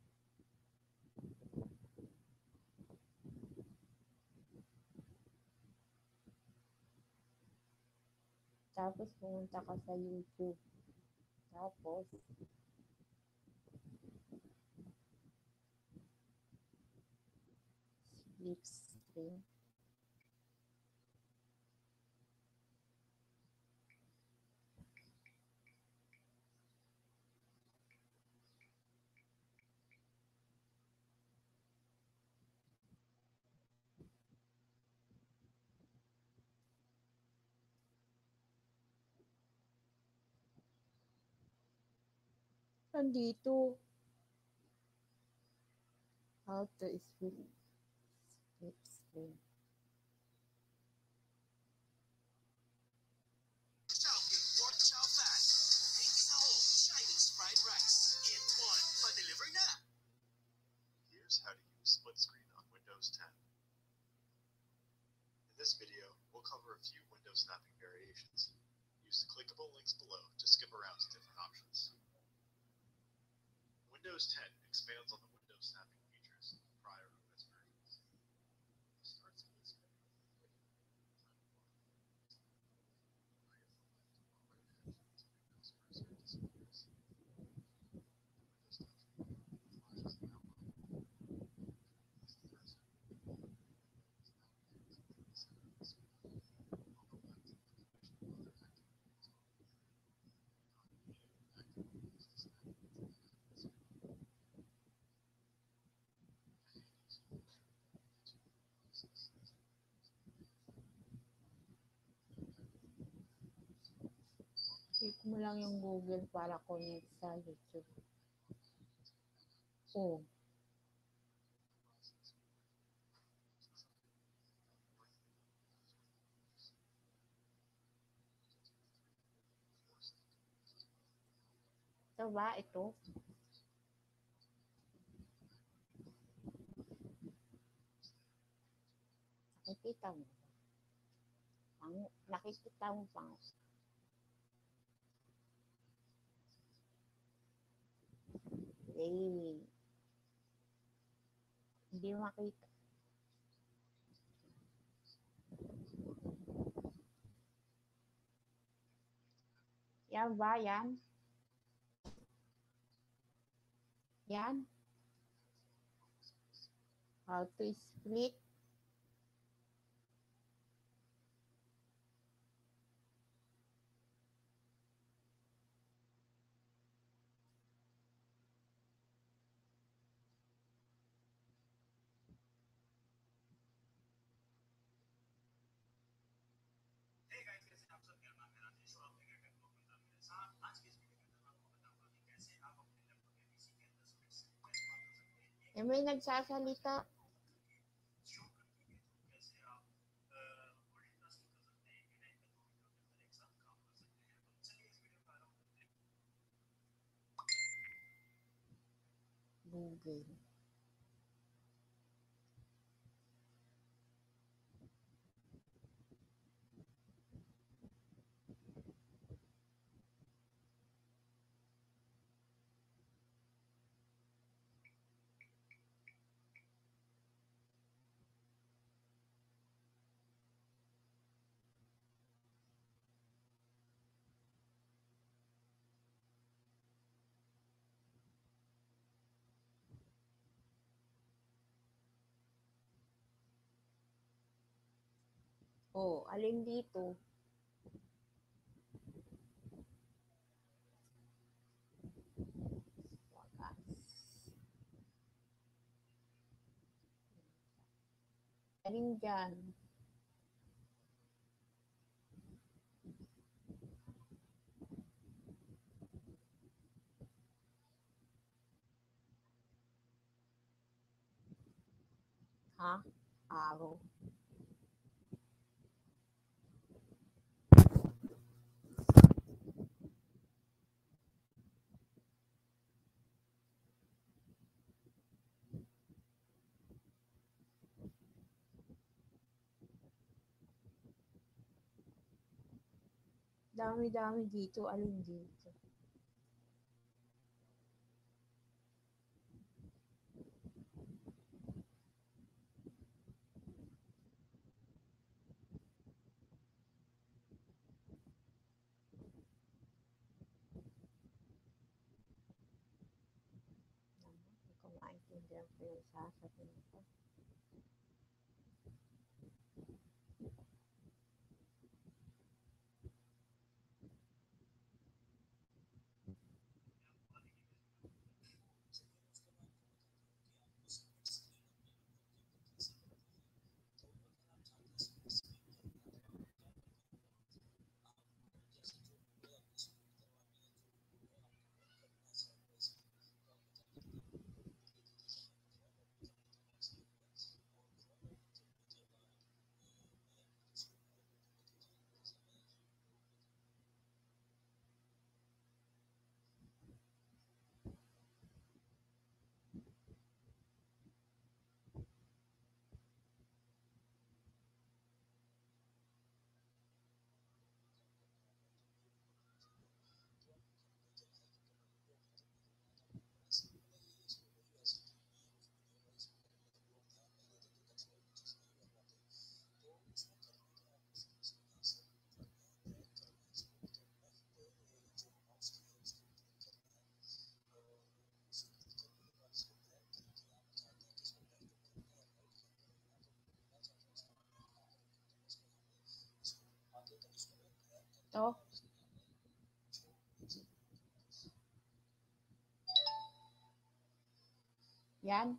Tapos pumunta ka sa YouTube. Tapos, split screen. Nandito. How to split screen. Chow Fan. Isahog Chinese fried rice in one. Pa-deliver na. Here's how to use split screen on Windows 10. In this video, we'll cover a few window snapping variations. Use the clickable links below to skip around to different options. Windows 10 expands on the window snapping features of prior OS versions. Start split screen. mo lang yung Google para connect sa YouTube. Oh, ito ba? Ito? Nakikita mo? Nakikita mo pa? Eh, hindi makita. Yan ba? Yan? Yan? How to split? Hey guys, कैसे आप सब? मेरा नाम है राजेश और आप देख रहे हैं मेरे साथ। आज की इस वीडियो के अंदर मैं आपको बताऊंगा कि कैसे आप अपने लैपटॉप या पीसी के अंदर स्प्लिट से कैसे बात कर सकते हैं। Eh, may nagsasalita. शो करने के थ्रू कैसे आप मल्टीटास्किंग कर सकते हैं, एक टाइम पे दो वीडियो के अंदर एक साथ काम कर सकते हैं। तो चलिए इस वीडियो को आरंभ करते हैं। Google. Oh, alin dito? Wagas. Alin dyan? Ha? Araw. Dami-dami dito. Alin dito? Hindi ko maintindihan ko yung sasabihin ko. Ito? Yan?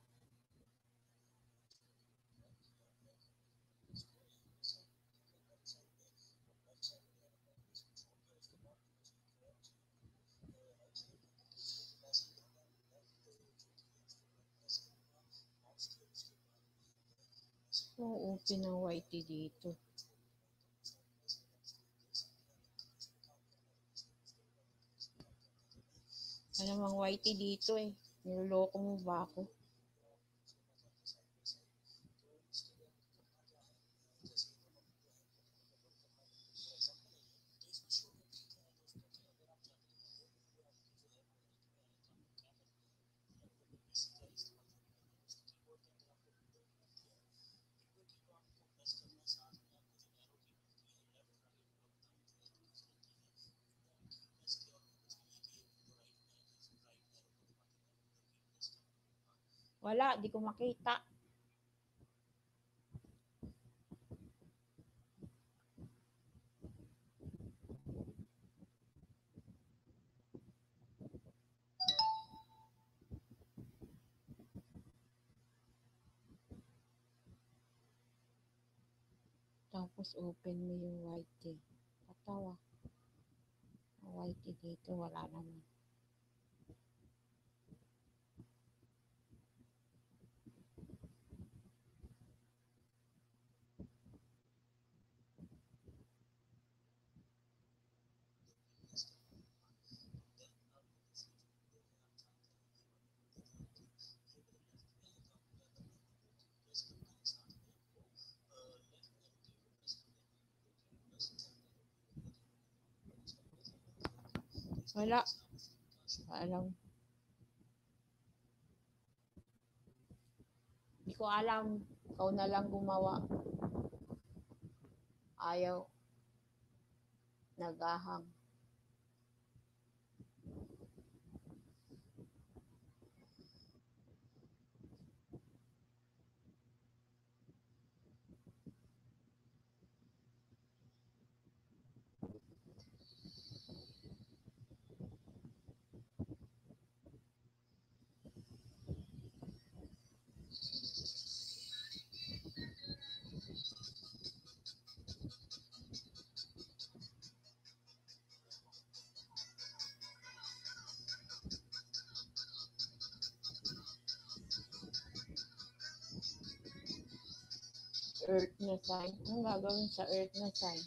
So, open ang whitey dito. Ano namang whitey dito eh. Niloloko mo ba ako? Wala, di ko makita. Tapos open mo yung whitey. Katawa. Ang whitey dito, wala naman. Wala. Alam. Hindi ko alam. Ikaw na lang gumawa. Ayaw. Nagahang. Earth na sign. Anong gagawin sa earth na sign?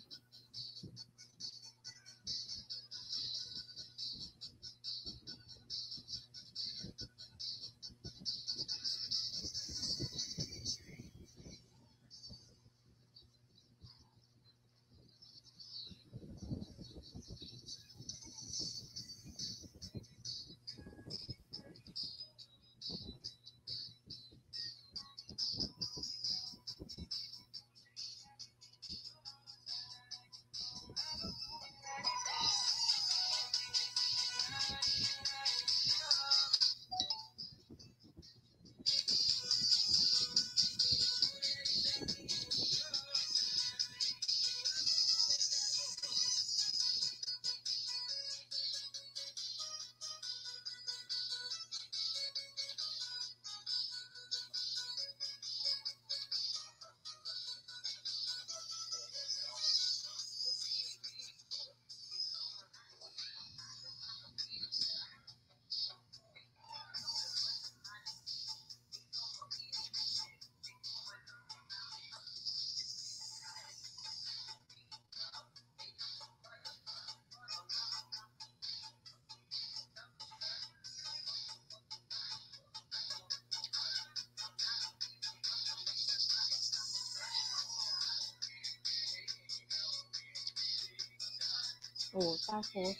Oh, tapos,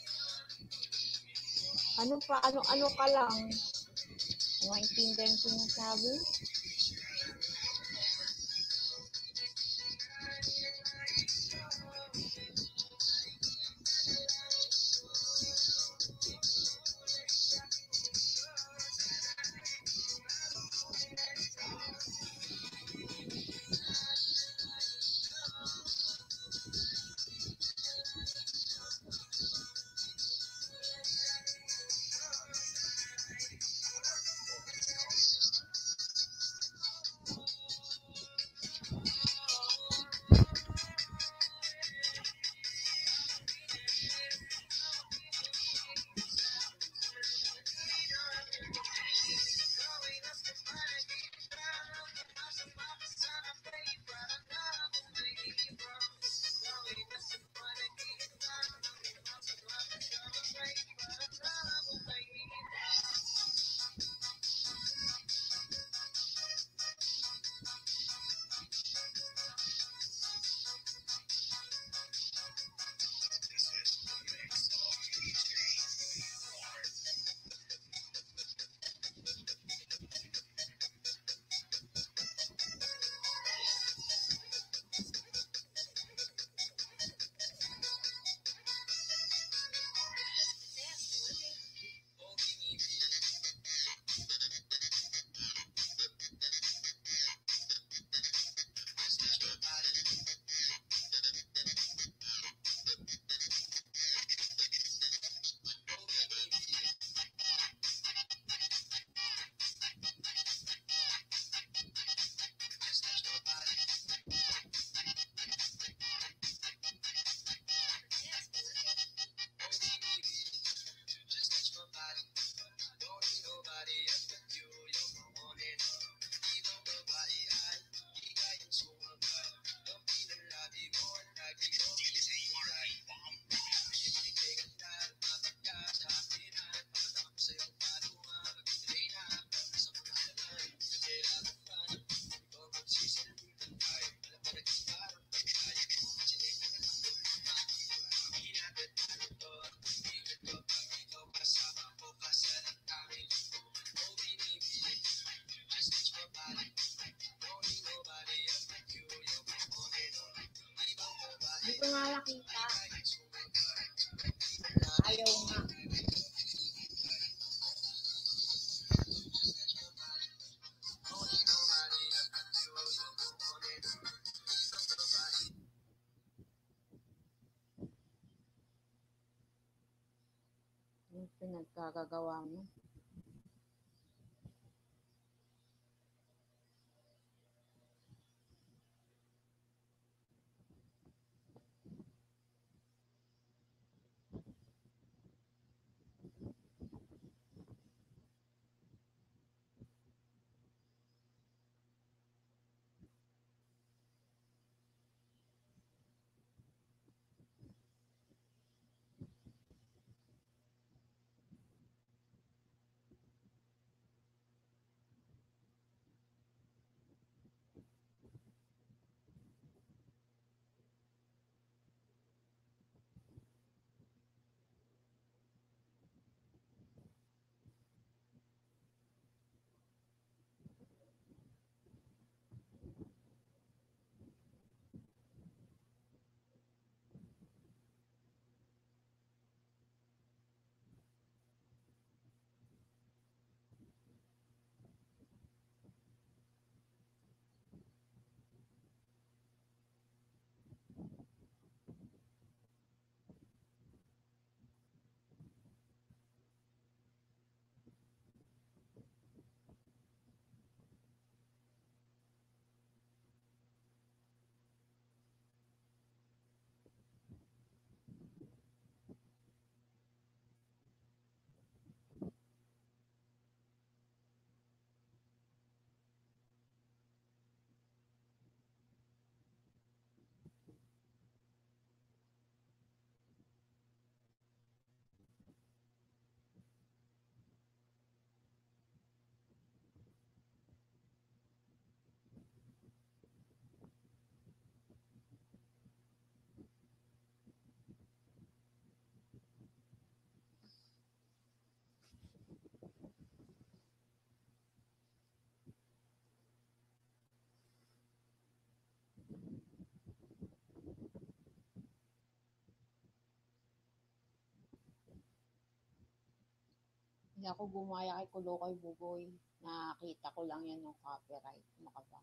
ano pa, ano ka lang? Maintindihan ko yung sabi? makita. Ayaw nga. Yung pinagkagagawa mo. Hindi ako gumaya kay Kulokoy Bugoy. Nakita ko lang yan yung copyright. Ano ka ba?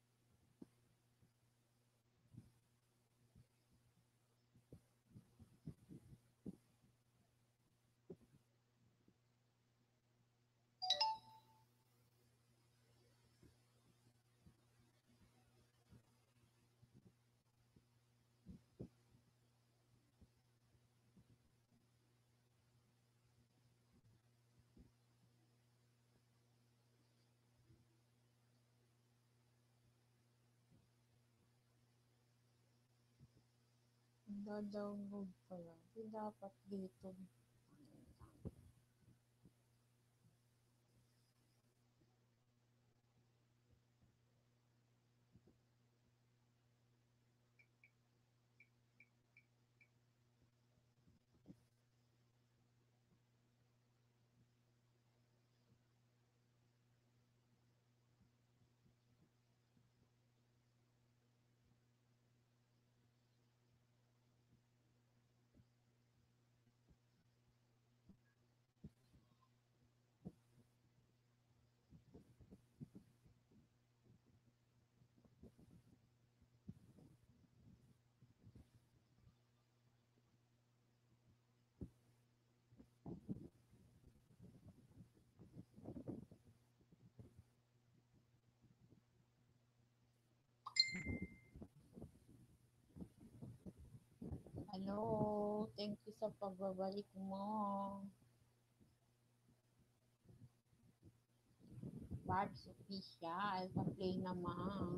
Da-download pala. Hindi dapat dito. Hello, thank you sa pagbabalik mo. Barbs Official, pa-play naman.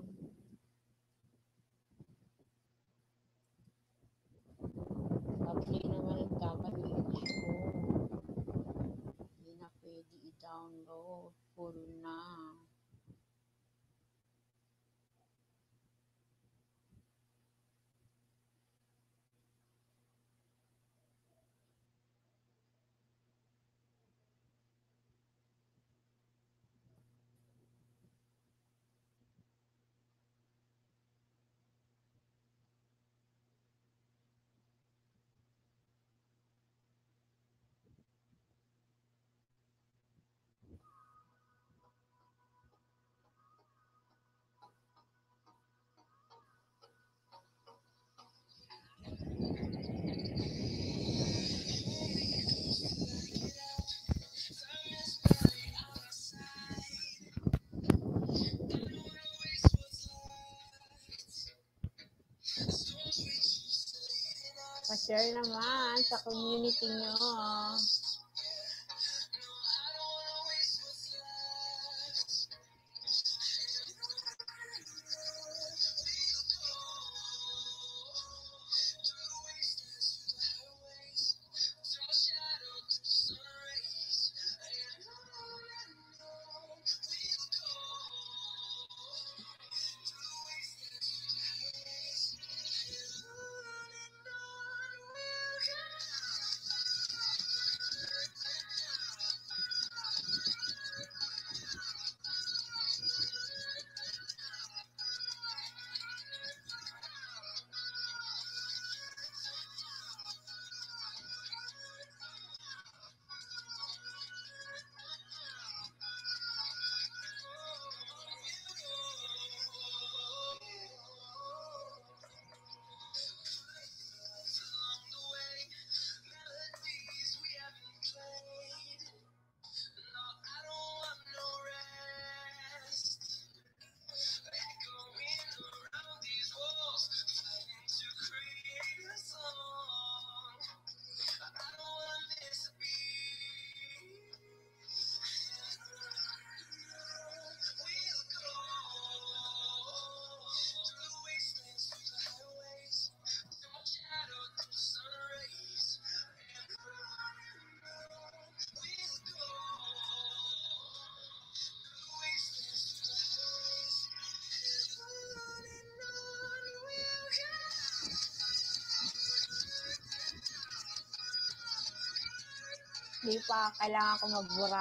Pa-play naman ang WH ko. Hindi na pwede i-download. Puro na. Share naman sa community nyo. Hindi pa, kailangan ko magbura.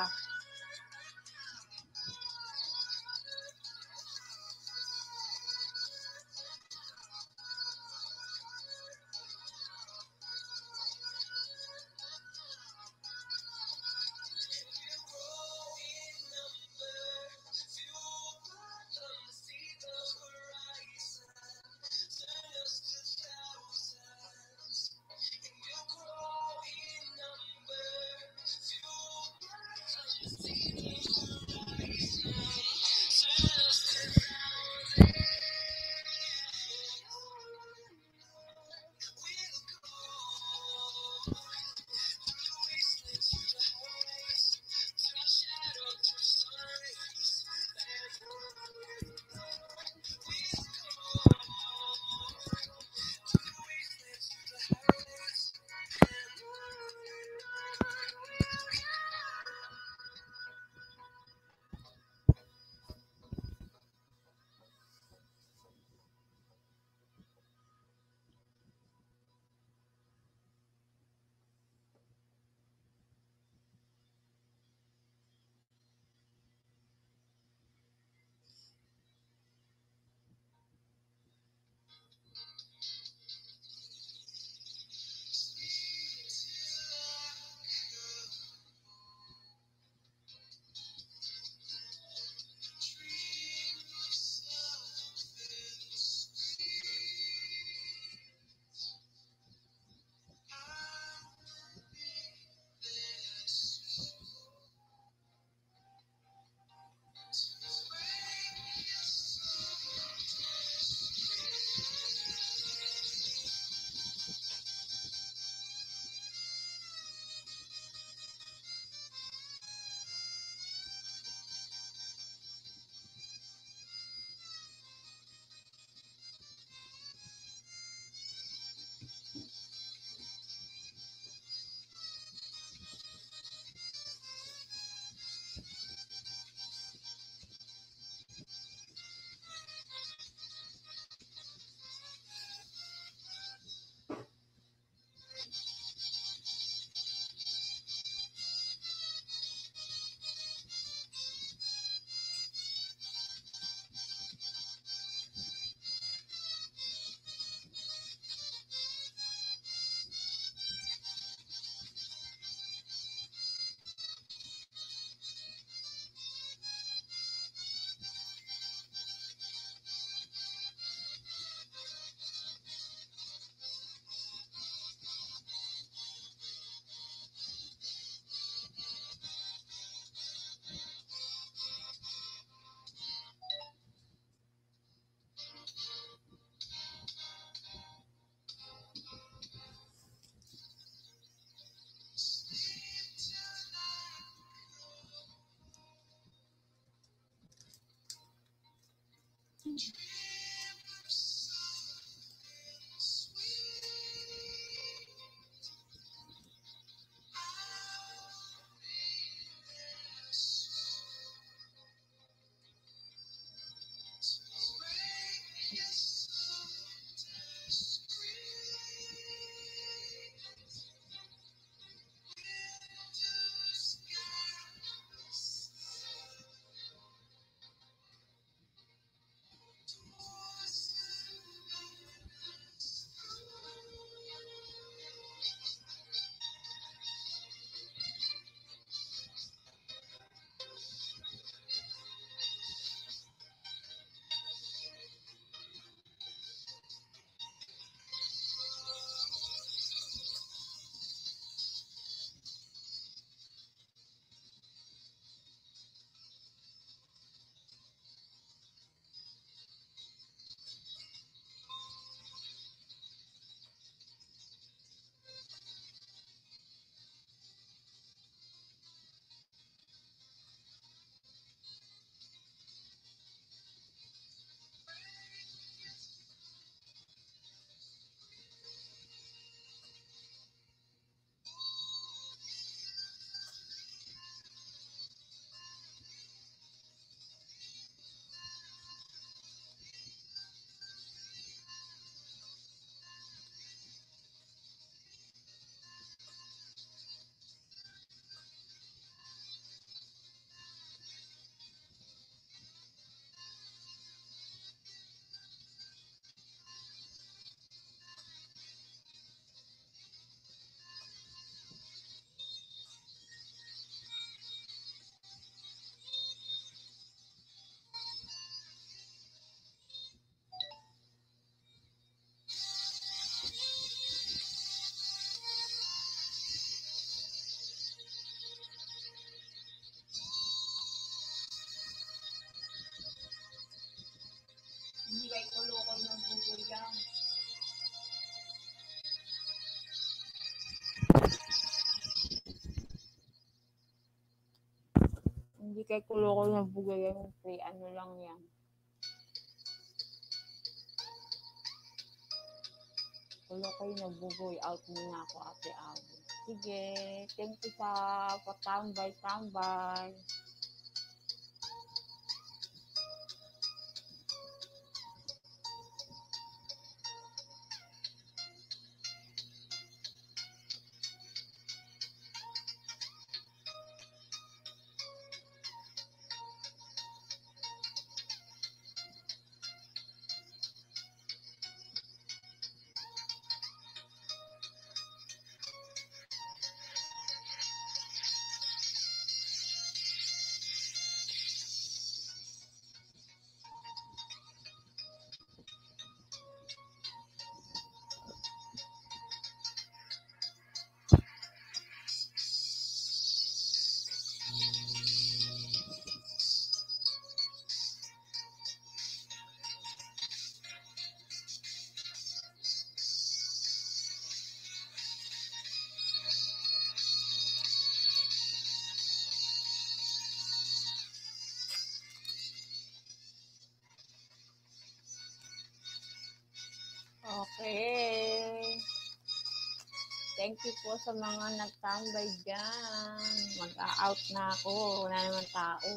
Hindi kay kulukol ng bugol yan. Hindi kay kulukol ng bugol yan. Free ano lang yan. Kulukol ng bugoy. Out muna ako, Ate Abo. Sige. Thank you sa patambay-tambay. Okay. Thank you po sa mga nagtambay dyan. Mag-out na ako. Wala naman tao.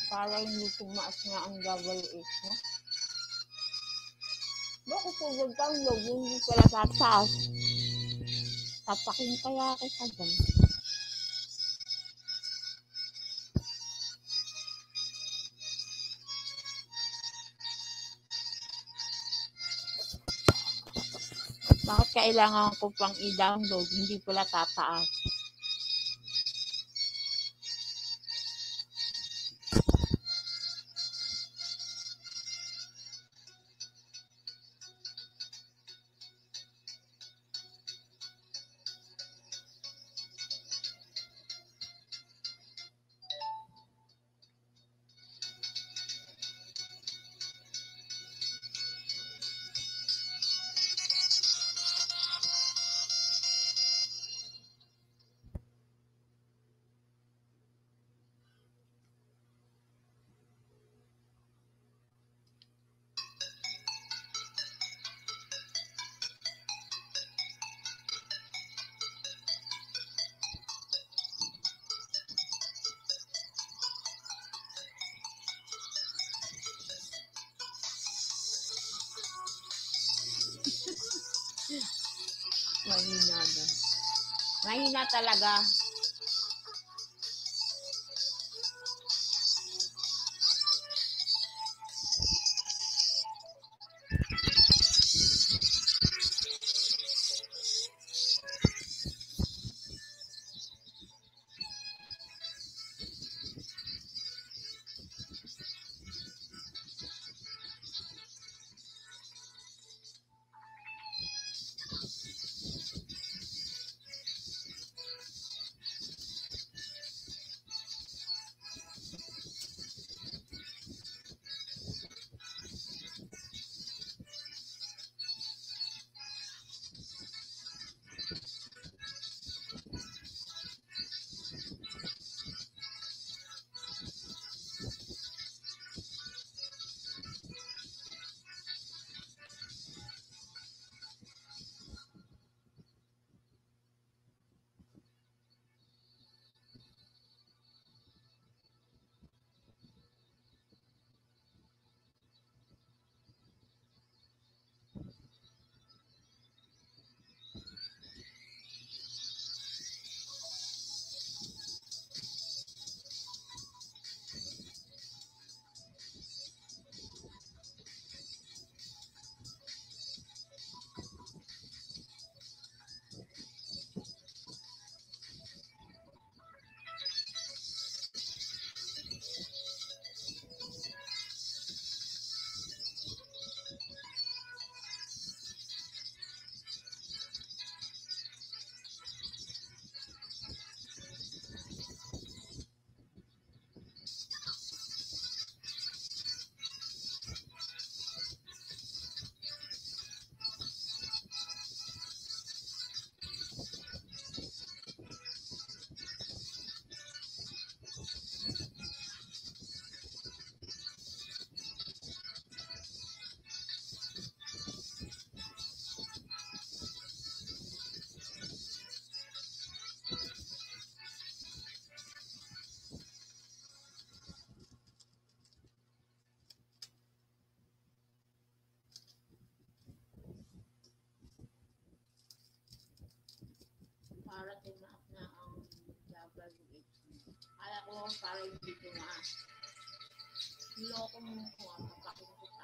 Para hindi tumaas nga ang double H mo. Bakit po mag-download? Hindi pala tataas. Tapakin kaya kita dyan. Bakit kailangan ko pang i-download? Hindi pala tataas. Mahina doon. Mahina talaga. Para tumaas na ang double H mo. Kala ko para hindi tumaas. Loko mo ko. Tapakin kita.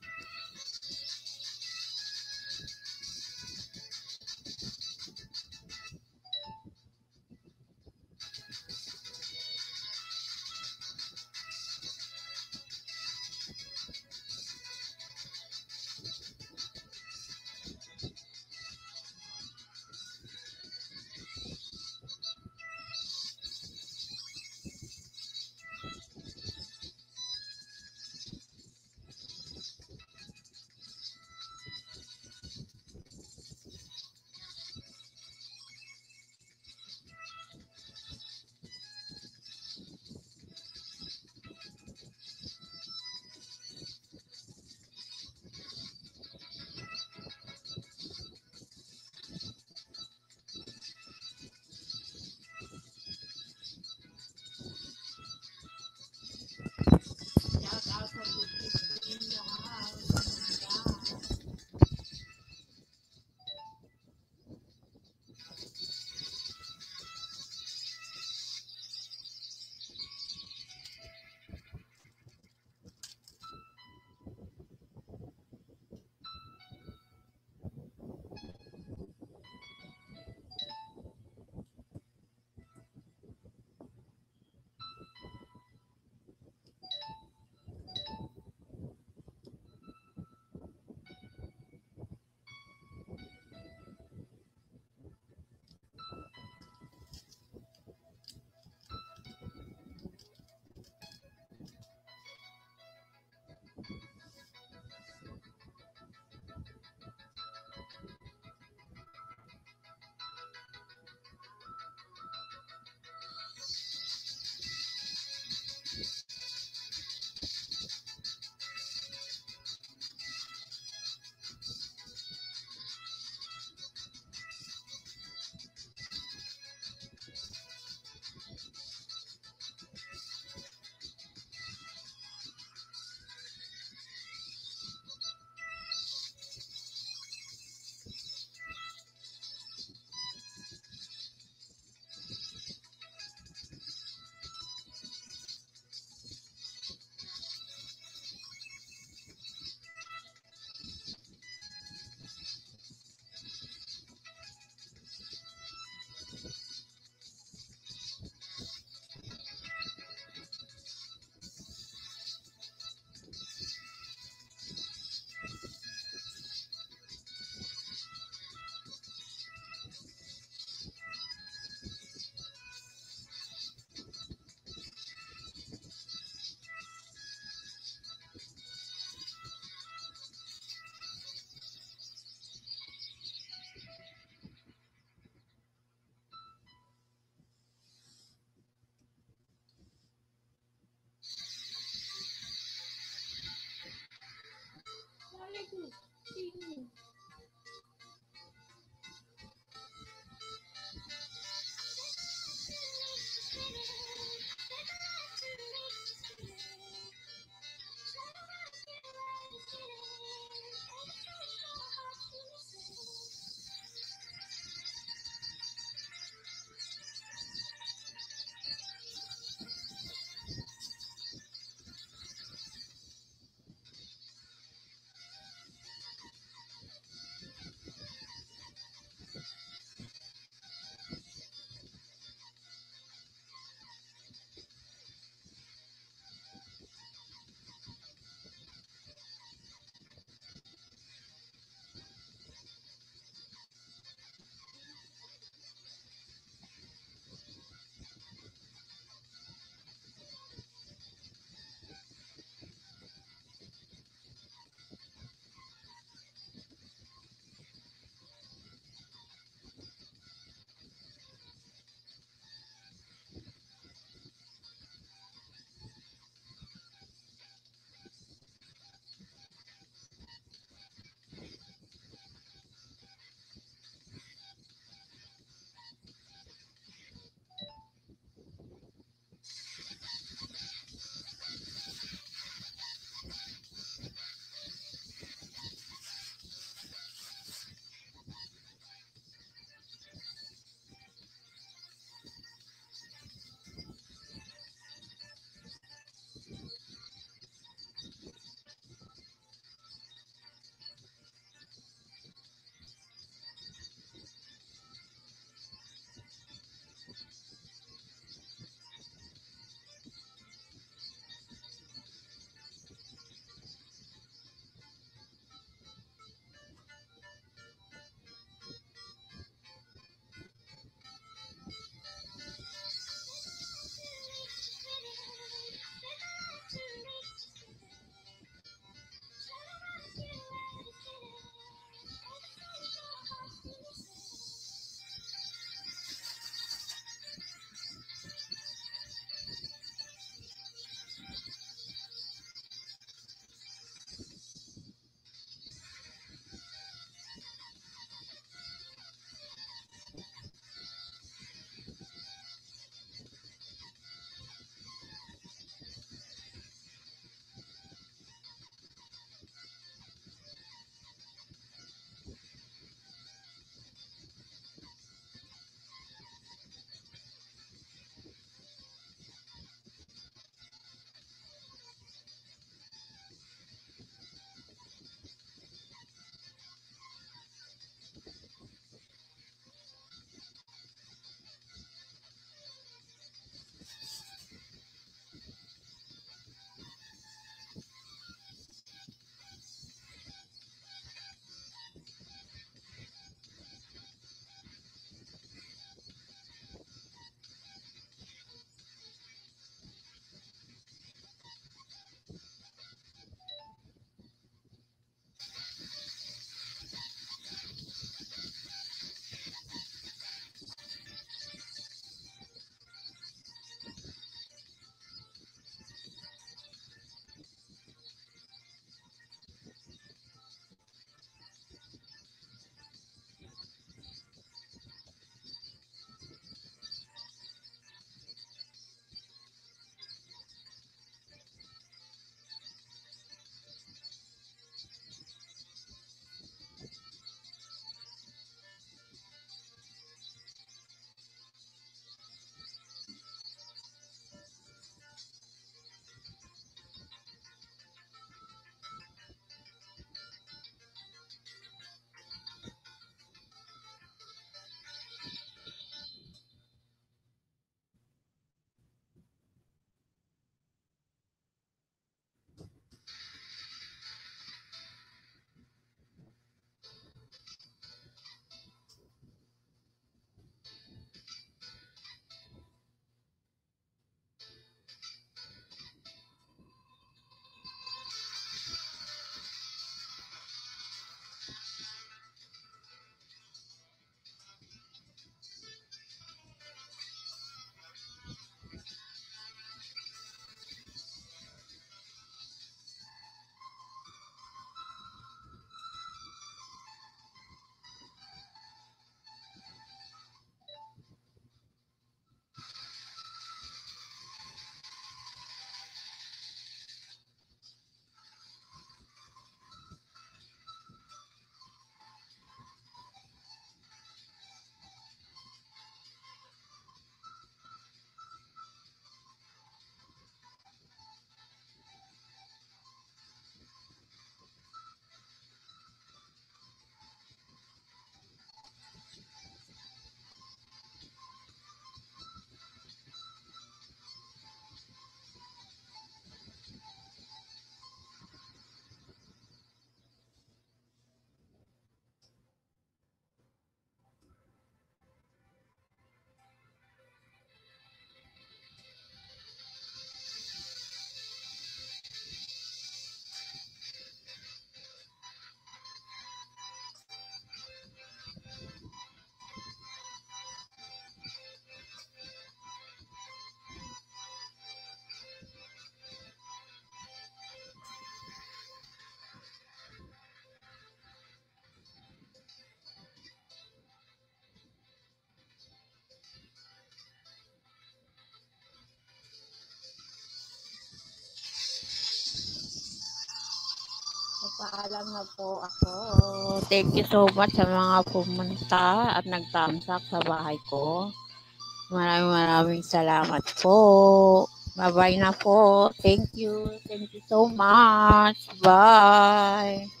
Paalam na po ako. Thank you so much sa mga pumunta at nagtamsak sa bahay ko. Maraming salamat po. Bye-bye na po. Thank you. Thank you so much. Bye.